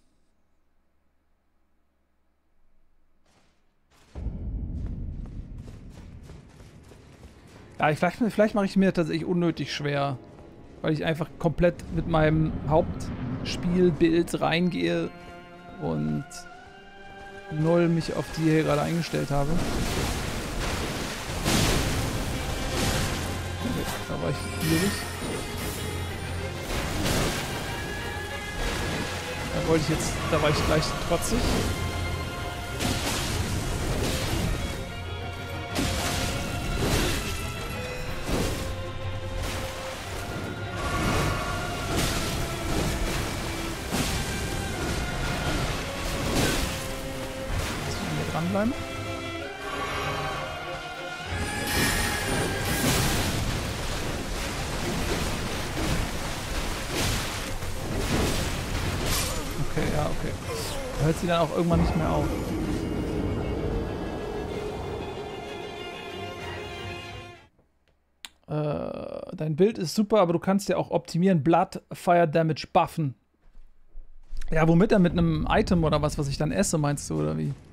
Ja, ich, vielleicht, vielleicht mache ich mir tatsächlich unnötig schwer. Weil ich einfach komplett mit meinem Hauptspielbild reingehe und null mich auf die hier gerade eingestellt habe. Okay, da war ich gierig. Da wollte ich jetzt, da war ich gleich trotzig. Dranbleiben. Okay, ja, okay. Da hört sie dann auch irgendwann nicht mehr auf. Äh, dein Bild ist super, aber du kannst ja auch optimieren. Blood Fire Damage buffen. Ja, womit denn? Mit einem Item oder was, was ich dann esse, meinst du, oder wie?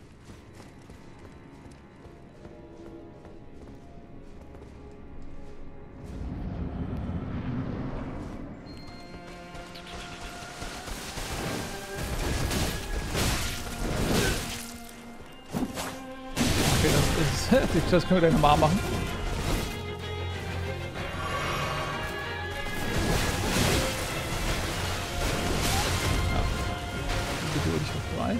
Das können wir gleich nochmal machen. Ja. Geduldig vorbei.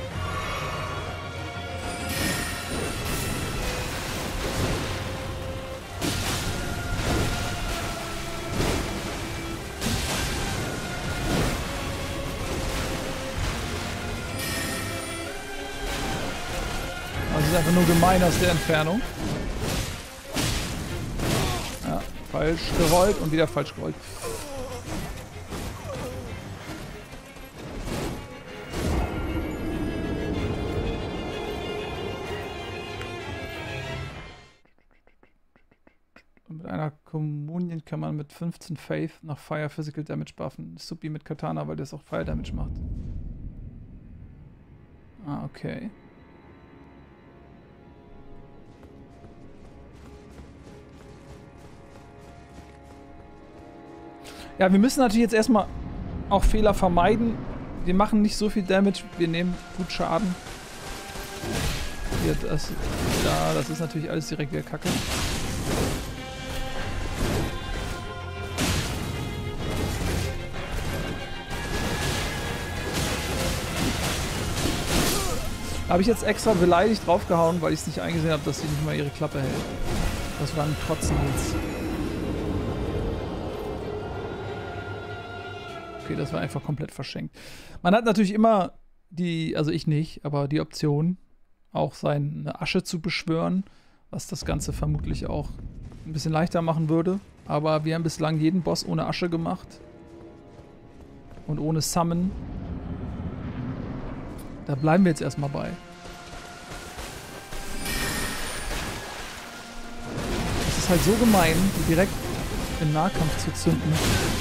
Also es ist einfach nur gemein aus der Entfernung. Ja, falsch gerollt und wieder falsch gerollt. Und mit einer Communion kann man mit fünfzehn Faith nach Fire Physical Damage buffen. Supi mit Katana, weil das auch Fire Damage macht. Ah, okay. Ja, wir müssen natürlich jetzt erstmal auch Fehler vermeiden. Wir machen nicht so viel Damage, wir nehmen gut Schaden. Hier, das, da, das ist natürlich alles direkt wieder Kacke. Habe ich jetzt extra beleidigt draufgehauen, weil ich es nicht eingesehen habe, dass sie nicht mal ihre Klappe hält. Das war ein Kotzen jetzt. Okay, das war einfach komplett verschenkt. Man hat natürlich immer die, also ich nicht, aber die Option, auch seine Asche zu beschwören, was das Ganze vermutlich auch ein bisschen leichter machen würde. Aber wir haben bislang jeden Boss ohne Asche gemacht. Und ohne Summon. Da bleiben wir jetzt erstmal bei. Es ist halt so gemein, die direkt im Nahkampf zu zünden.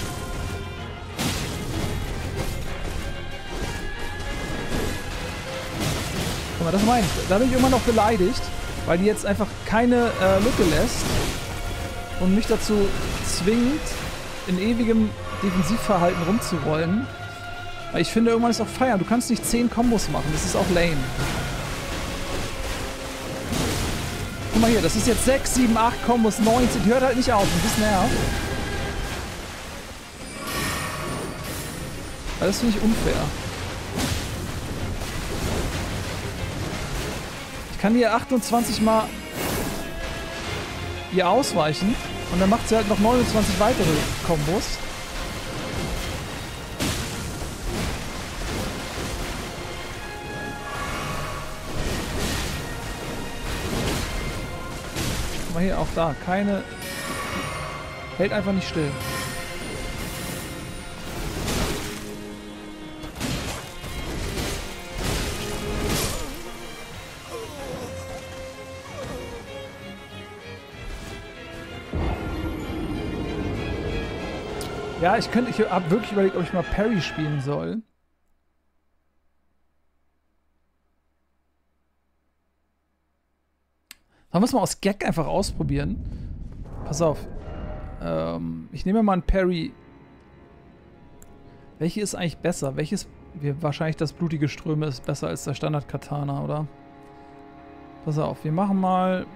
Guck mal, das meine ich. Da bin ich immer noch beleidigt, weil die jetzt einfach keine äh, Lücke lässt und mich dazu zwingt, in ewigem Defensivverhalten rumzurollen. Weil ich finde, irgendwann ist auch Feiern. Du kannst nicht zehn Kombos machen, das ist auch lame. Guck mal hier, das ist jetzt sechs, sieben, acht Kombos, neunzehn. Die hört halt nicht auf, ein bisschen nervt. Weil das finde ich unfair. Ich kann hier achtundzwanzig Mal hier ausweichen und dann macht sie halt noch neunundzwanzig weitere Kombos. Guck mal hier, auch da, keine Hält einfach nicht still. Ja, ich könnte, ich habe wirklich überlegt, ob ich mal Parry spielen soll. Sollen wir es mal aus Gag einfach ausprobieren? Pass auf. Ähm, ich nehme mal einen Parry. Welche ist eigentlich besser? Welches? Wir, wahrscheinlich das blutige Ströme ist besser als der Standard-Katana, oder? Pass auf, wir machen mal...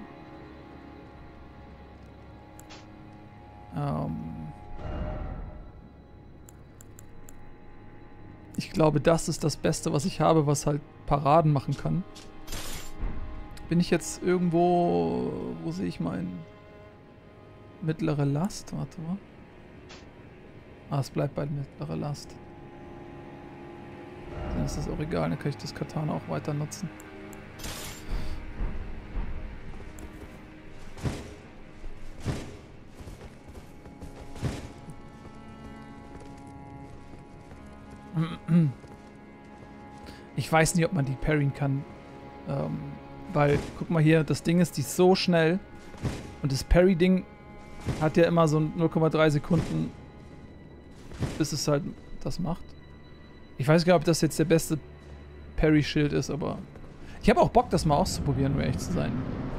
Ähm... Ich glaube, das ist das Beste, was ich habe, was halt Paraden machen kann. Bin ich jetzt irgendwo... Wo sehe ich meinen... Mittlere Last? Warte mal. Ah, es bleibt bei mittlere Last. Dann ist das auch egal, dann kann ich das Katana auch weiter nutzen. Ich weiß nicht, ob man die parryen kann. Ähm, weil, guck mal hier, das Ding ist, die ist so schnell. Und das Parry-Ding hat ja immer so null Komma drei Sekunden, bis es halt das macht. Ich weiß gar nicht, ob das jetzt der beste Parry-Schild ist, aber... Ich habe auch Bock, das mal auszuprobieren, um ehrlich zu sein.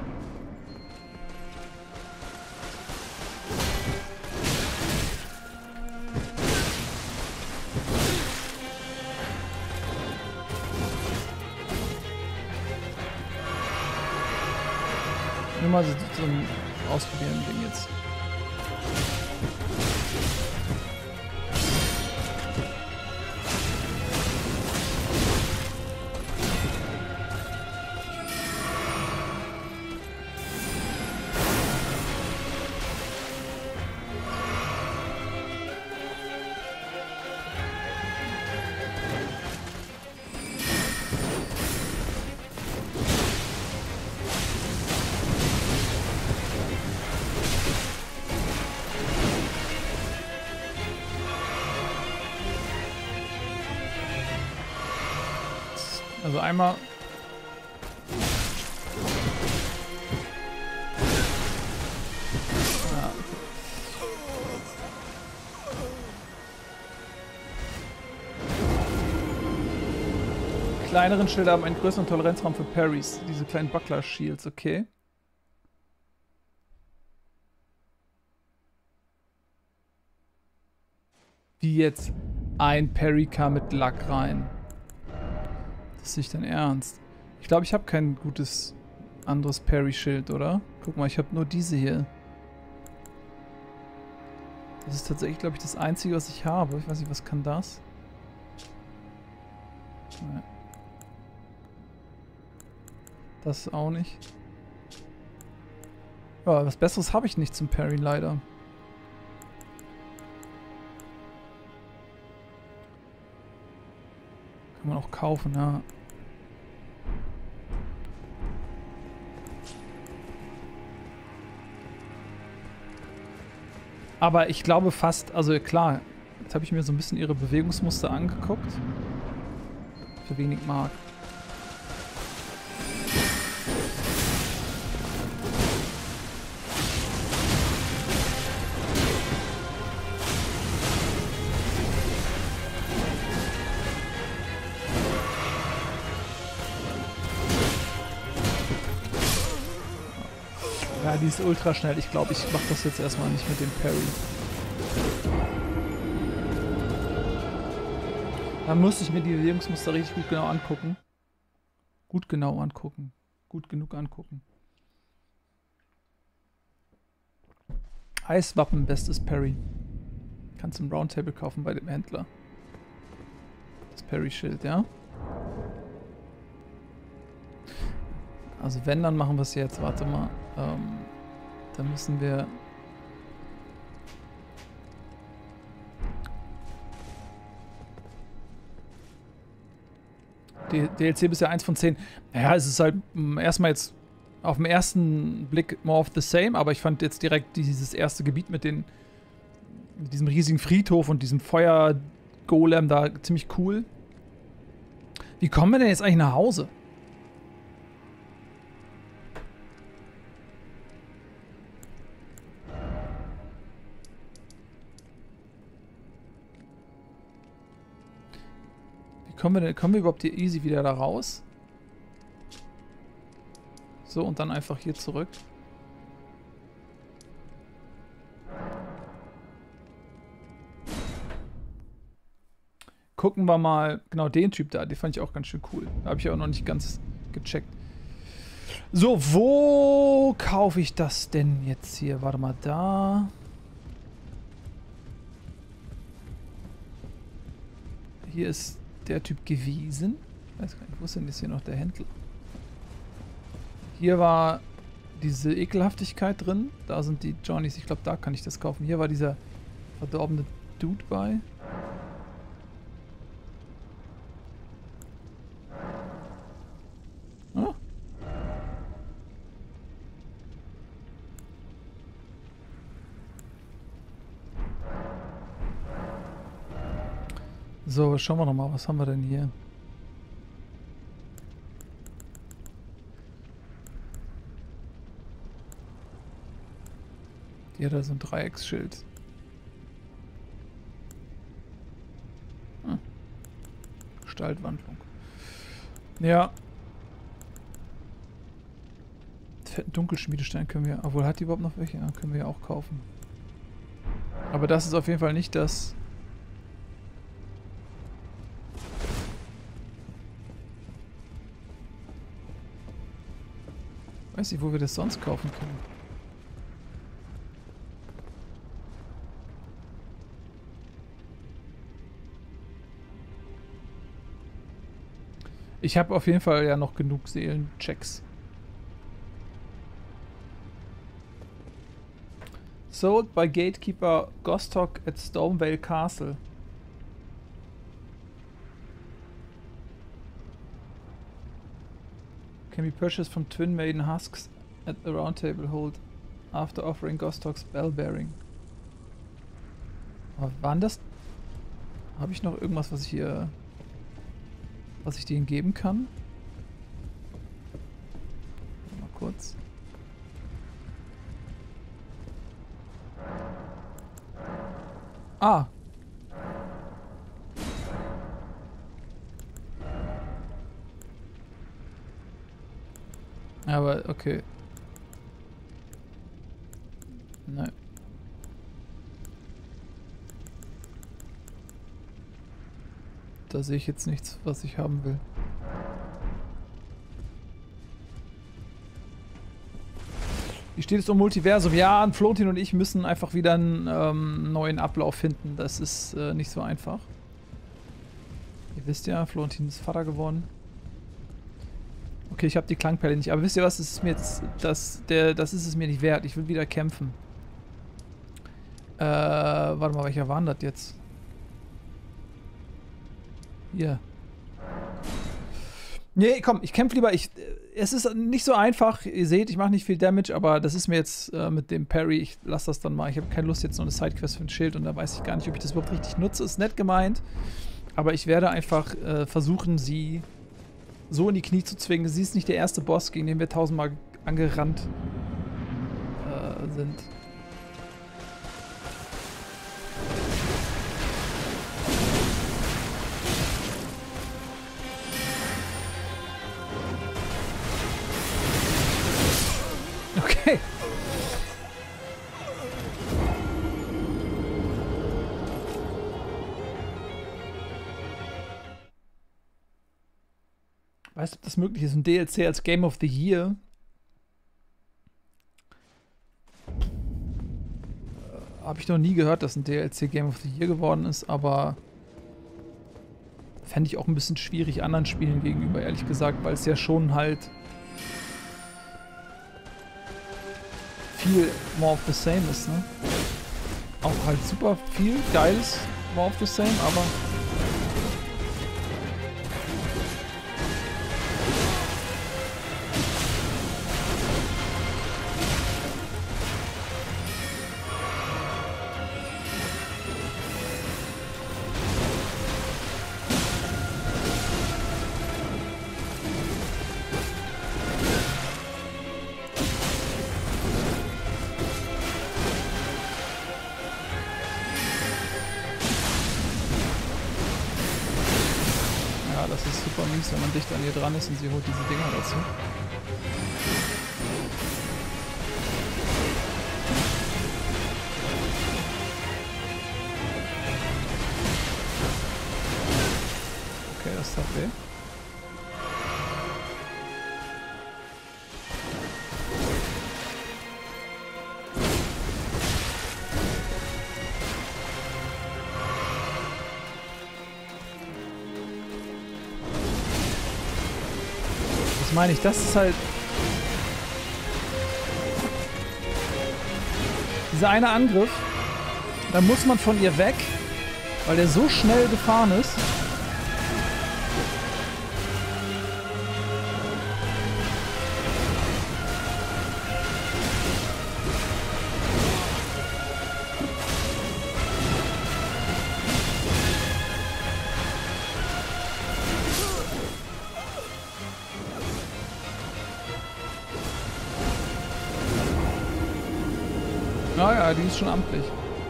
Nur mal so, so ein Ausprobieren-Ding jetzt. Also einmal... Ja. Kleineren Schilder haben einen größeren Toleranzraum für Parries. Diese kleinen Buckler-Shields, okay. Wie jetzt ein Parry kam mit Lack rein. Das ist nicht dein Ernst. Ich glaube, ich habe kein gutes anderes Parry-Schild, oder? Guck mal, ich habe nur diese hier. Das ist tatsächlich, glaube ich, das Einzige, was ich habe. Ich weiß nicht, was kann das? Nee. Das auch nicht. Ja, was Besseres habe ich nicht zum Parry, leider. Kann man auch kaufen, ja. Aber ich glaube fast, also klar, jetzt habe ich mir so ein bisschen ihre Bewegungsmuster angeguckt. Für wenig Mark. Ja, die ist ultra schnell. Ich glaube, ich mache das jetzt erstmal nicht mit dem Parry. Da musste ich mir die Bewegungsmuster richtig gut genau angucken. Gut genau angucken. Gut genug angucken. Eiswappen, bestes Parry. Kannst du im Roundtable kaufen bei dem Händler. Das Parry-Schild, ja? Also wenn, dann machen wir es jetzt. Warte mal. Ähm, dann müssen wir... D L C bisher eins von zehn. Ja, es ist halt erstmal jetzt auf den ersten Blick more of the same, aber ich fand jetzt direkt dieses erste Gebiet mit den Mit diesem riesigen Friedhof und diesem Feuergolem da ziemlich cool. Wie kommen wir denn jetzt eigentlich nach Hause? Wie kommen wir denn, kommen wir überhaupt hier easy wieder da raus? So, und dann einfach hier zurück. Gucken wir mal, genau den Typ da, den fand ich auch ganz schön cool. Da habe ich auch noch nicht ganz gecheckt. So, wo kaufe ich das denn jetzt hier? Warte mal, da. Hier ist der Typ gewesen. Ich weiß gar nicht, wo ist denn jetzt hier noch der Händler? Hier war diese Ekelhaftigkeit drin. Da sind die Johnnies. Ich glaube, da kann ich das kaufen. Hier war dieser verdorbene Dude bei. Ah. So, schauen wir noch mal, was haben wir denn hier? Hier, da ist ein Dreiecksschild. Hm. Gestaltwandlung. Ja. Fetten Dunkelschmiedestein können wir... Obwohl, hat die überhaupt noch welche? Ja, können wir ja auch kaufen. Aber das ist auf jeden Fall nicht das... Weiß nicht, wo wir das sonst kaufen können. Ich habe auf jeden Fall ja noch genug Seelenchecks. Sold by Gatekeeper Gostok at Stormvale Castle. Can be purchased from Twin Maiden Husks at the Round Table Hold after offering Gostok's Bell Bearing. Aber waren das... Habe ich noch irgendwas, was ich hier... was ich denen geben kann? Mal kurz. Ah! Aber, okay. Nein. Da sehe ich jetzt nichts, was ich haben will. Wie steht es um Multiversum? Ja, Florentin und ich müssen einfach wieder einen ähm, neuen Ablauf finden. Das ist äh, nicht so einfach. Ihr wisst ja, Florentin ist Vater geworden. Okay, ich habe die Klangperle nicht. Aber wisst ihr was? Das ist mir jetzt, das, der, das ist es mir nicht wert. Ich will wieder kämpfen. Äh, warte mal, welcher war denn das jetzt? Hier. Nee, komm, ich kämpfe lieber. Ich, es ist nicht so einfach. Ihr seht, ich mache nicht viel Damage, aber das ist mir jetzt äh, mit dem Parry. Ich lasse das dann mal. Ich habe keine Lust jetzt noch eine Sidequest für ein Schild und da weiß ich gar nicht, ob ich das überhaupt richtig nutze. Ist nett gemeint. Aber ich werde einfach äh, versuchen, sie so in die Knie zu zwingen. Sie ist nicht der erste Boss, gegen den wir tausendmal angerannt äh, sind. Okay. Weißt du, ob das möglich ist? Ein D L C als Game of the Year. Äh, Habe ich noch nie gehört, dass ein D L C Game of the Year geworden ist, aber fände ich auch ein bisschen schwierig anderen Spielen gegenüber, ehrlich gesagt, weil es ja schon halt viel more of the same ist, ne? Auch halt super viel geiles more of the same, aber dicht an ihr dran ist und sie holt diese Dinger dazu. Okay, das tat weh. Meine ich, das ist halt dieser eine Angriff, da muss man von ihr weg, weil der so schnell gefahren ist. Naja, die ist schon amtlich.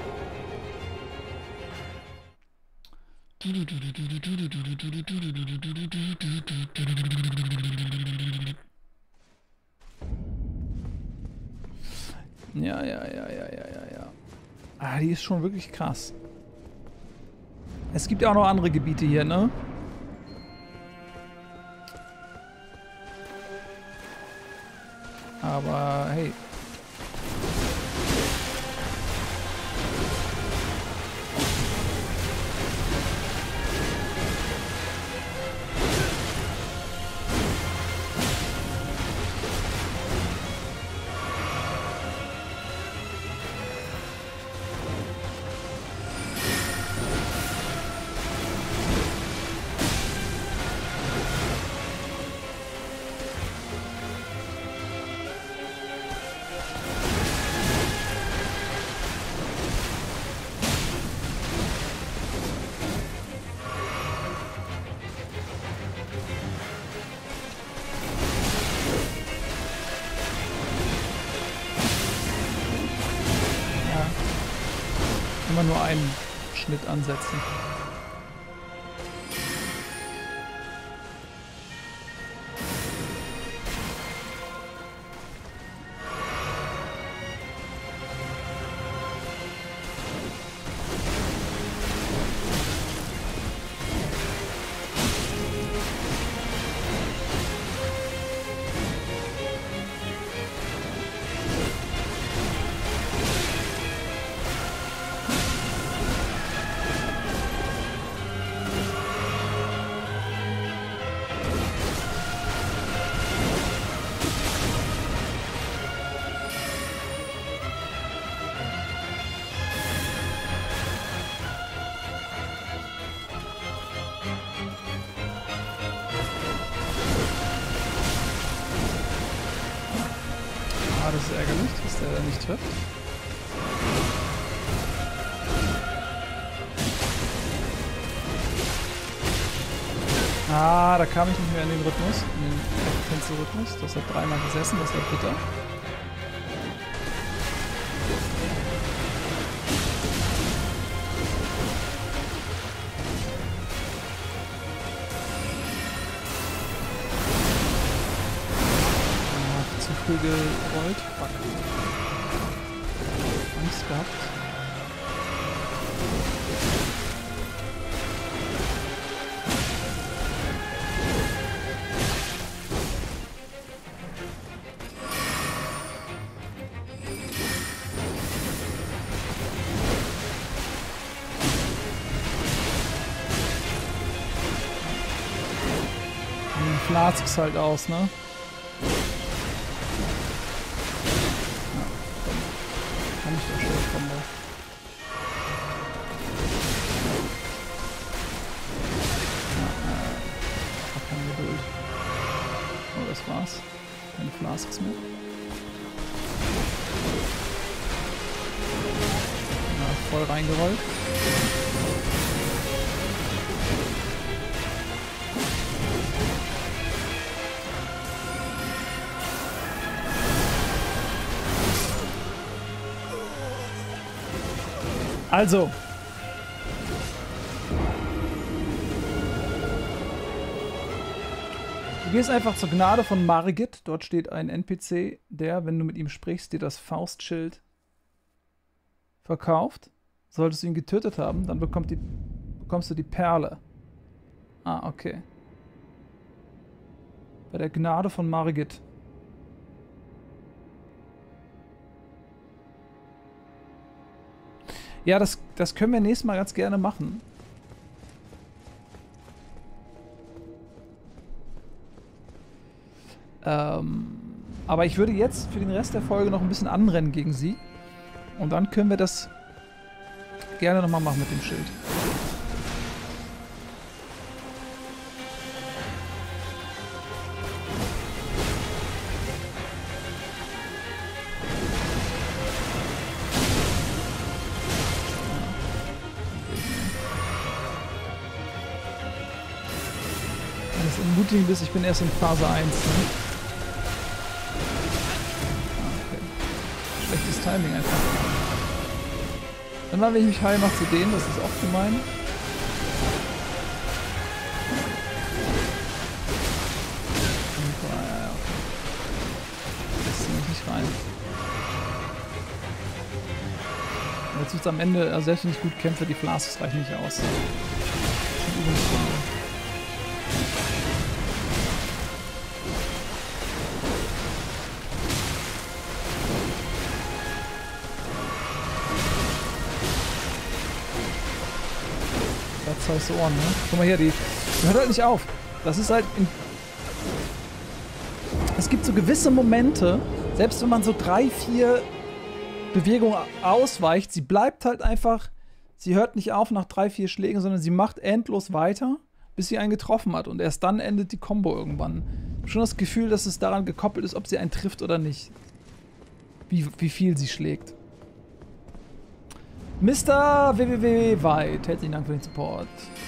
Ja, ja, ja, ja, ja, ja, ja. Ah, die ist schon wirklich krass. Es gibt ja auch noch andere Gebiete hier, ne? Aber hey. Immer nur einen Schnitt ansetzen. Das ist ärgerlich, dass der da nicht trifft. Ah, da kam ich nicht mehr in den Rhythmus, in den Tänzelrhythmus. Das hat dreimal gesessen, das war bitter. Früh gerollt. Fuck. Angst gehabt. Flask halt aus, ne? Keine Flasks mehr. Ja, voll reingerollt. Also. Du gehst einfach zur Gnade von Margit. Dort steht ein N P C, der, wenn du mit ihm sprichst, dir das Faustschild verkauft. Solltest du ihn getötet haben, dann bekommt die, bekommst du die Perle. Ah, okay. Bei der Gnade von Margit. Ja, das, das können wir nächstes Mal ganz gerne machen. Ähm, aber ich würde jetzt für den Rest der Folge noch ein bisschen anrennen gegen sie. Und dann können wir das gerne nochmal machen mit dem Schild. Wenn es entmutigend ist, ich bin erst in Phase eins. Ne? Schlechtes Timing einfach. Dann mal, wenn ich mich heil mache zu denen, das ist auch gemein. Das ist nämlich nicht rein. Jetzt wird es am Ende, also selbst wenn ich gut kämpfe, die Flasks reichen nicht aus. Übungsgründe. Heiße Ohren, ne? Guck mal hier, die, die hört halt nicht auf. Das ist halt... In, es gibt so gewisse Momente, selbst wenn man so drei, vier Bewegungen ausweicht, sie bleibt halt einfach... Sie hört nicht auf nach drei, vier Schlägen, sondern sie macht endlos weiter, bis sie einen getroffen hat. Und erst dann endet die Combo irgendwann. Ich habe schon das Gefühl, dass es daran gekoppelt ist, ob sie einen trifft oder nicht. Wie, wie viel sie schlägt. Mister W W W White, herzlichen Dank für den Support.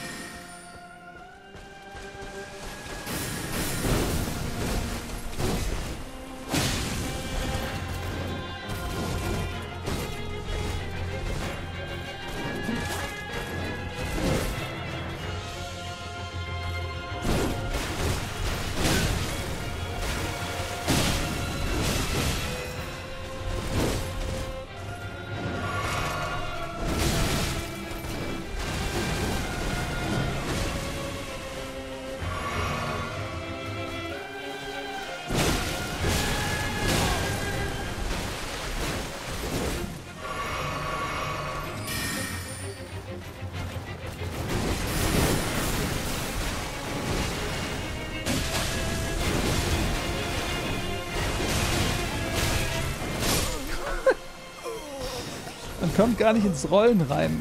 Man kommt gar nicht ins Rollen rein.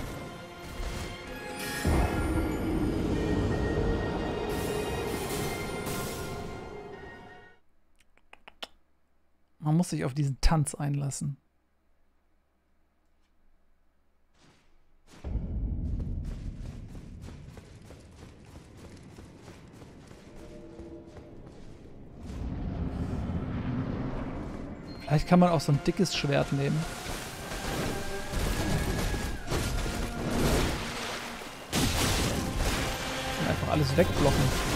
Man muss sich auf diesen Tanz einlassen. Vielleicht kann man auch so ein dickes Schwert nehmen. Und einfach alles wegblocken.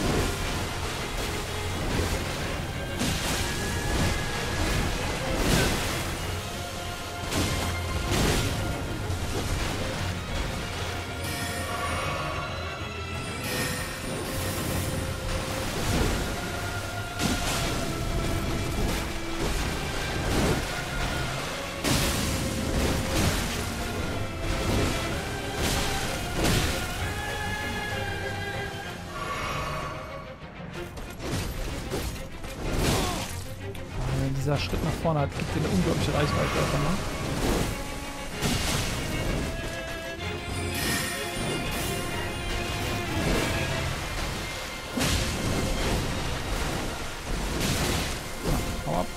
Dieser Schritt nach vorne hat, gibt dir eine unglaubliche Reichweite einfach mal. Ja, hau ab.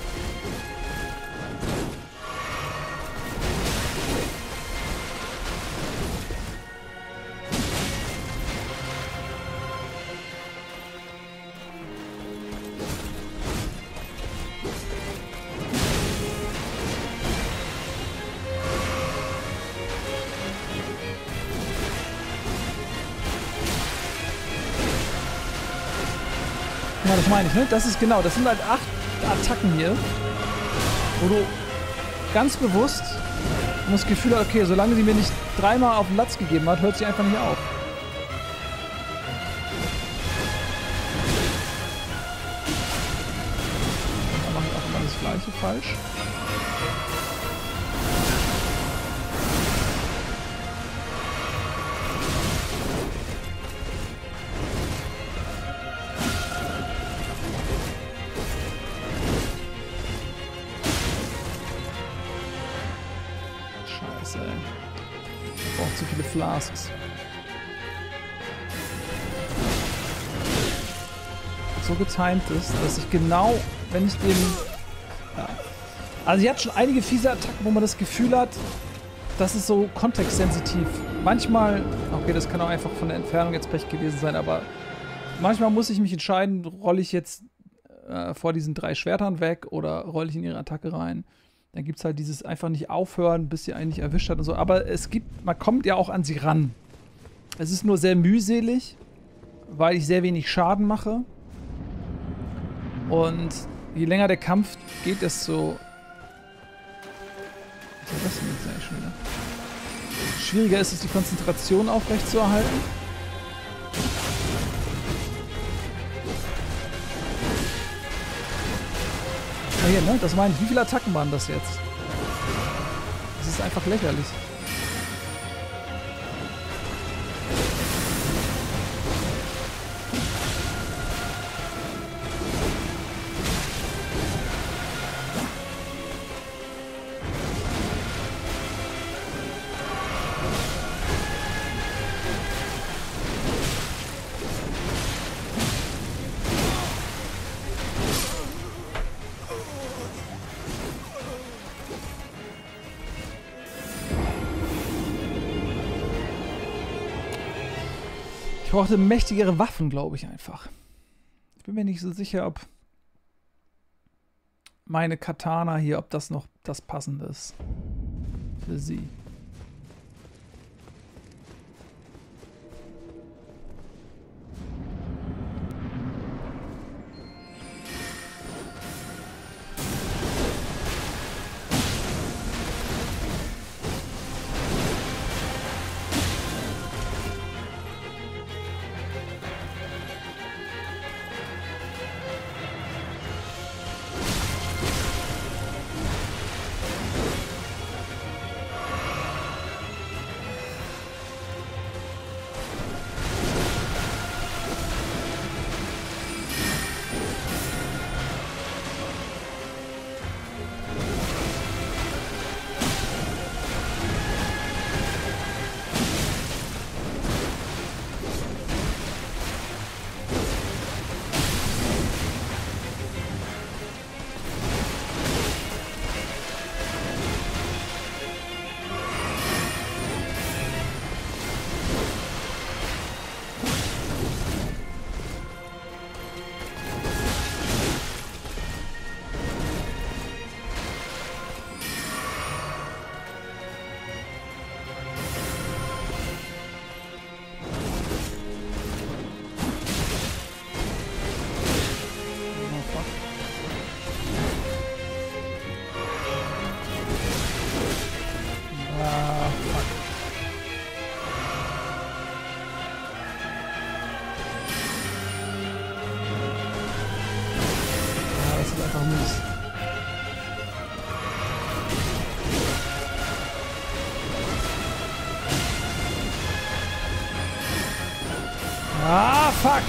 Ja, das meine ich, ne? Das ist genau, das sind halt acht Attacken hier, wo du ganz bewusst das Gefühl hast, okay, solange sie mir nicht dreimal auf den Latz gegeben hat, hört sie einfach nicht auf. Da mache ich auch immer das Gleiche falsch. Zu viele Flasks. So getimt ist, dass ich genau, wenn ich den... Ja. Also sie hat schon einige fiese Attacken, wo man das Gefühl hat, das ist so kontextsensitiv. Manchmal, okay, das kann auch einfach von der Entfernung jetzt Pech gewesen sein, aber manchmal muss ich mich entscheiden, rolle ich jetzt äh, vor diesen drei Schwertern weg oder rolle ich in ihre Attacke rein. Dann gibt es halt dieses einfach nicht aufhören, bis sie einen nicht erwischt hat und so. Aber es gibt, man kommt ja auch an sie ran. Es ist nur sehr mühselig, weil ich sehr wenig Schaden mache. Und je länger der Kampf geht, desto... Was ist das denn jetzt eigentlich schon wieder? Schwieriger ist es, die Konzentration aufrechtzuerhalten. Hier, ne? Das meine ich. Wie viele Attacken waren das jetzt? Das ist einfach lächerlich. Ich brauchte mächtigere Waffen, glaube ich einfach. Ich bin mir nicht so sicher, ob meine Katana hier, ob das noch das Passende ist für sie. Ah, fuck!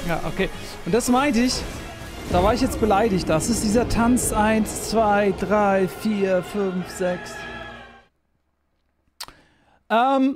Ja, okay. Und das meinte ich, da war ich jetzt beleidigt. Das ist dieser Tanz. eins, zwei, drei, vier, fünf, sechs. Ähm.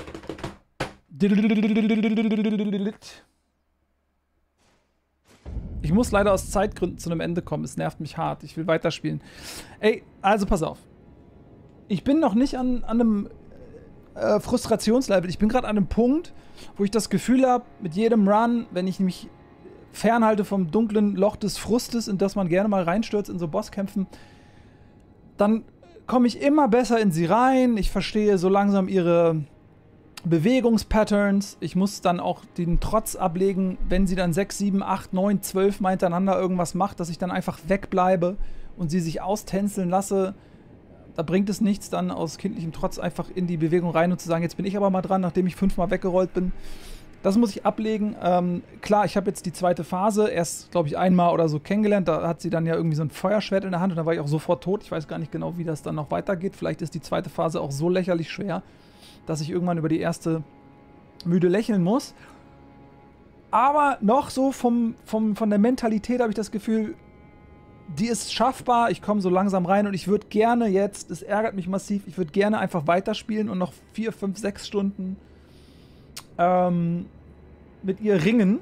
Ich muss leider aus Zeitgründen zu einem Ende kommen. Es nervt mich hart. Ich will weiterspielen. Ey, also pass auf. Ich bin noch nicht an, an einem äh, Frustrationslevel. Ich bin gerade an einem Punkt, wo ich das Gefühl habe, mit jedem Run, wenn ich mich fernhalte vom dunklen Loch des Frustes, in das man gerne mal reinstürzt in so Bosskämpfen, dann komme ich immer besser in sie rein. Ich verstehe so langsam ihre Bewegungspatterns. Ich muss dann auch den Trotz ablegen, wenn sie dann sechs, sieben, acht, neun, zwölf Mal hintereinander irgendwas macht, dass ich dann einfach wegbleibe und sie sich austänzeln lasse. Da bringt es nichts, dann aus kindlichem Trotz einfach in die Bewegung rein und zu sagen, jetzt bin ich aber mal dran, nachdem ich fünfmal weggerollt bin. Das muss ich ablegen. Ähm, klar, ich habe jetzt die zweite Phase erst, glaube ich, einmal oder so kennengelernt. Da hat sie dann ja irgendwie so ein Feuerschwert in der Hand und da war ich auch sofort tot. Ich weiß gar nicht genau, wie das dann noch weitergeht. Vielleicht ist die zweite Phase auch so lächerlich schwer, dass ich irgendwann über die erste müde lächeln muss. Aber noch so vom, vom, von der Mentalität habe ich das Gefühl, die ist schaffbar. Ich komme so langsam rein und ich würde gerne jetzt, es ärgert mich massiv, ich würde gerne einfach weiterspielen und noch vier, fünf, sechs Stunden ähm, mit ihr ringen.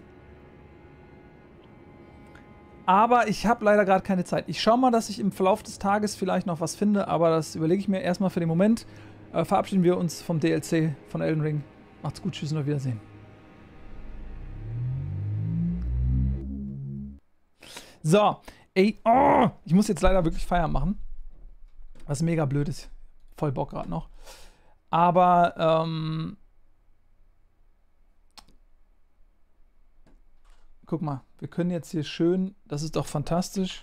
Aber ich habe leider gerade keine Zeit. Ich schaue mal, dass ich im Verlauf des Tages vielleicht noch was finde, aber das überlege ich mir erstmal für den Moment. Äh, verabschieden wir uns vom D L C von Elden Ring. Macht's gut, tschüss und auf Wiedersehen. So, ey, oh, ich muss jetzt leider wirklich Feiern machen. Was mega blöd ist. Voll Bock gerade noch. Aber, ähm... guck mal, wir können jetzt hier schön... Das ist doch fantastisch.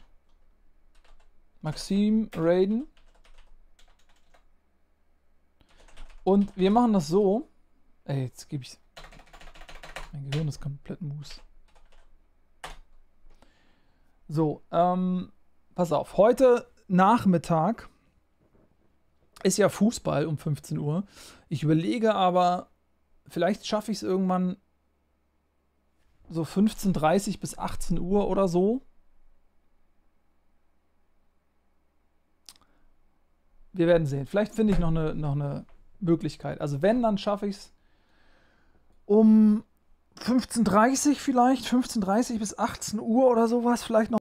Maxim, Raiden. Und wir machen das so. Ey, jetzt gebe ich... Mein Gehirn ist komplett Mus. So, ähm, pass auf. Heute Nachmittag ist ja Fußball um fünfzehn Uhr. Ich überlege aber, vielleicht schaffe ich es irgendwann so fünfzehn Uhr dreißig bis achtzehn Uhr oder so. Wir werden sehen. Vielleicht finde ich noch eine, noch eine Möglichkeit. Also wenn, dann schaffe ich es um fünfzehn Uhr dreißig vielleicht, fünfzehn Uhr dreißig bis achtzehn Uhr oder sowas, vielleicht noch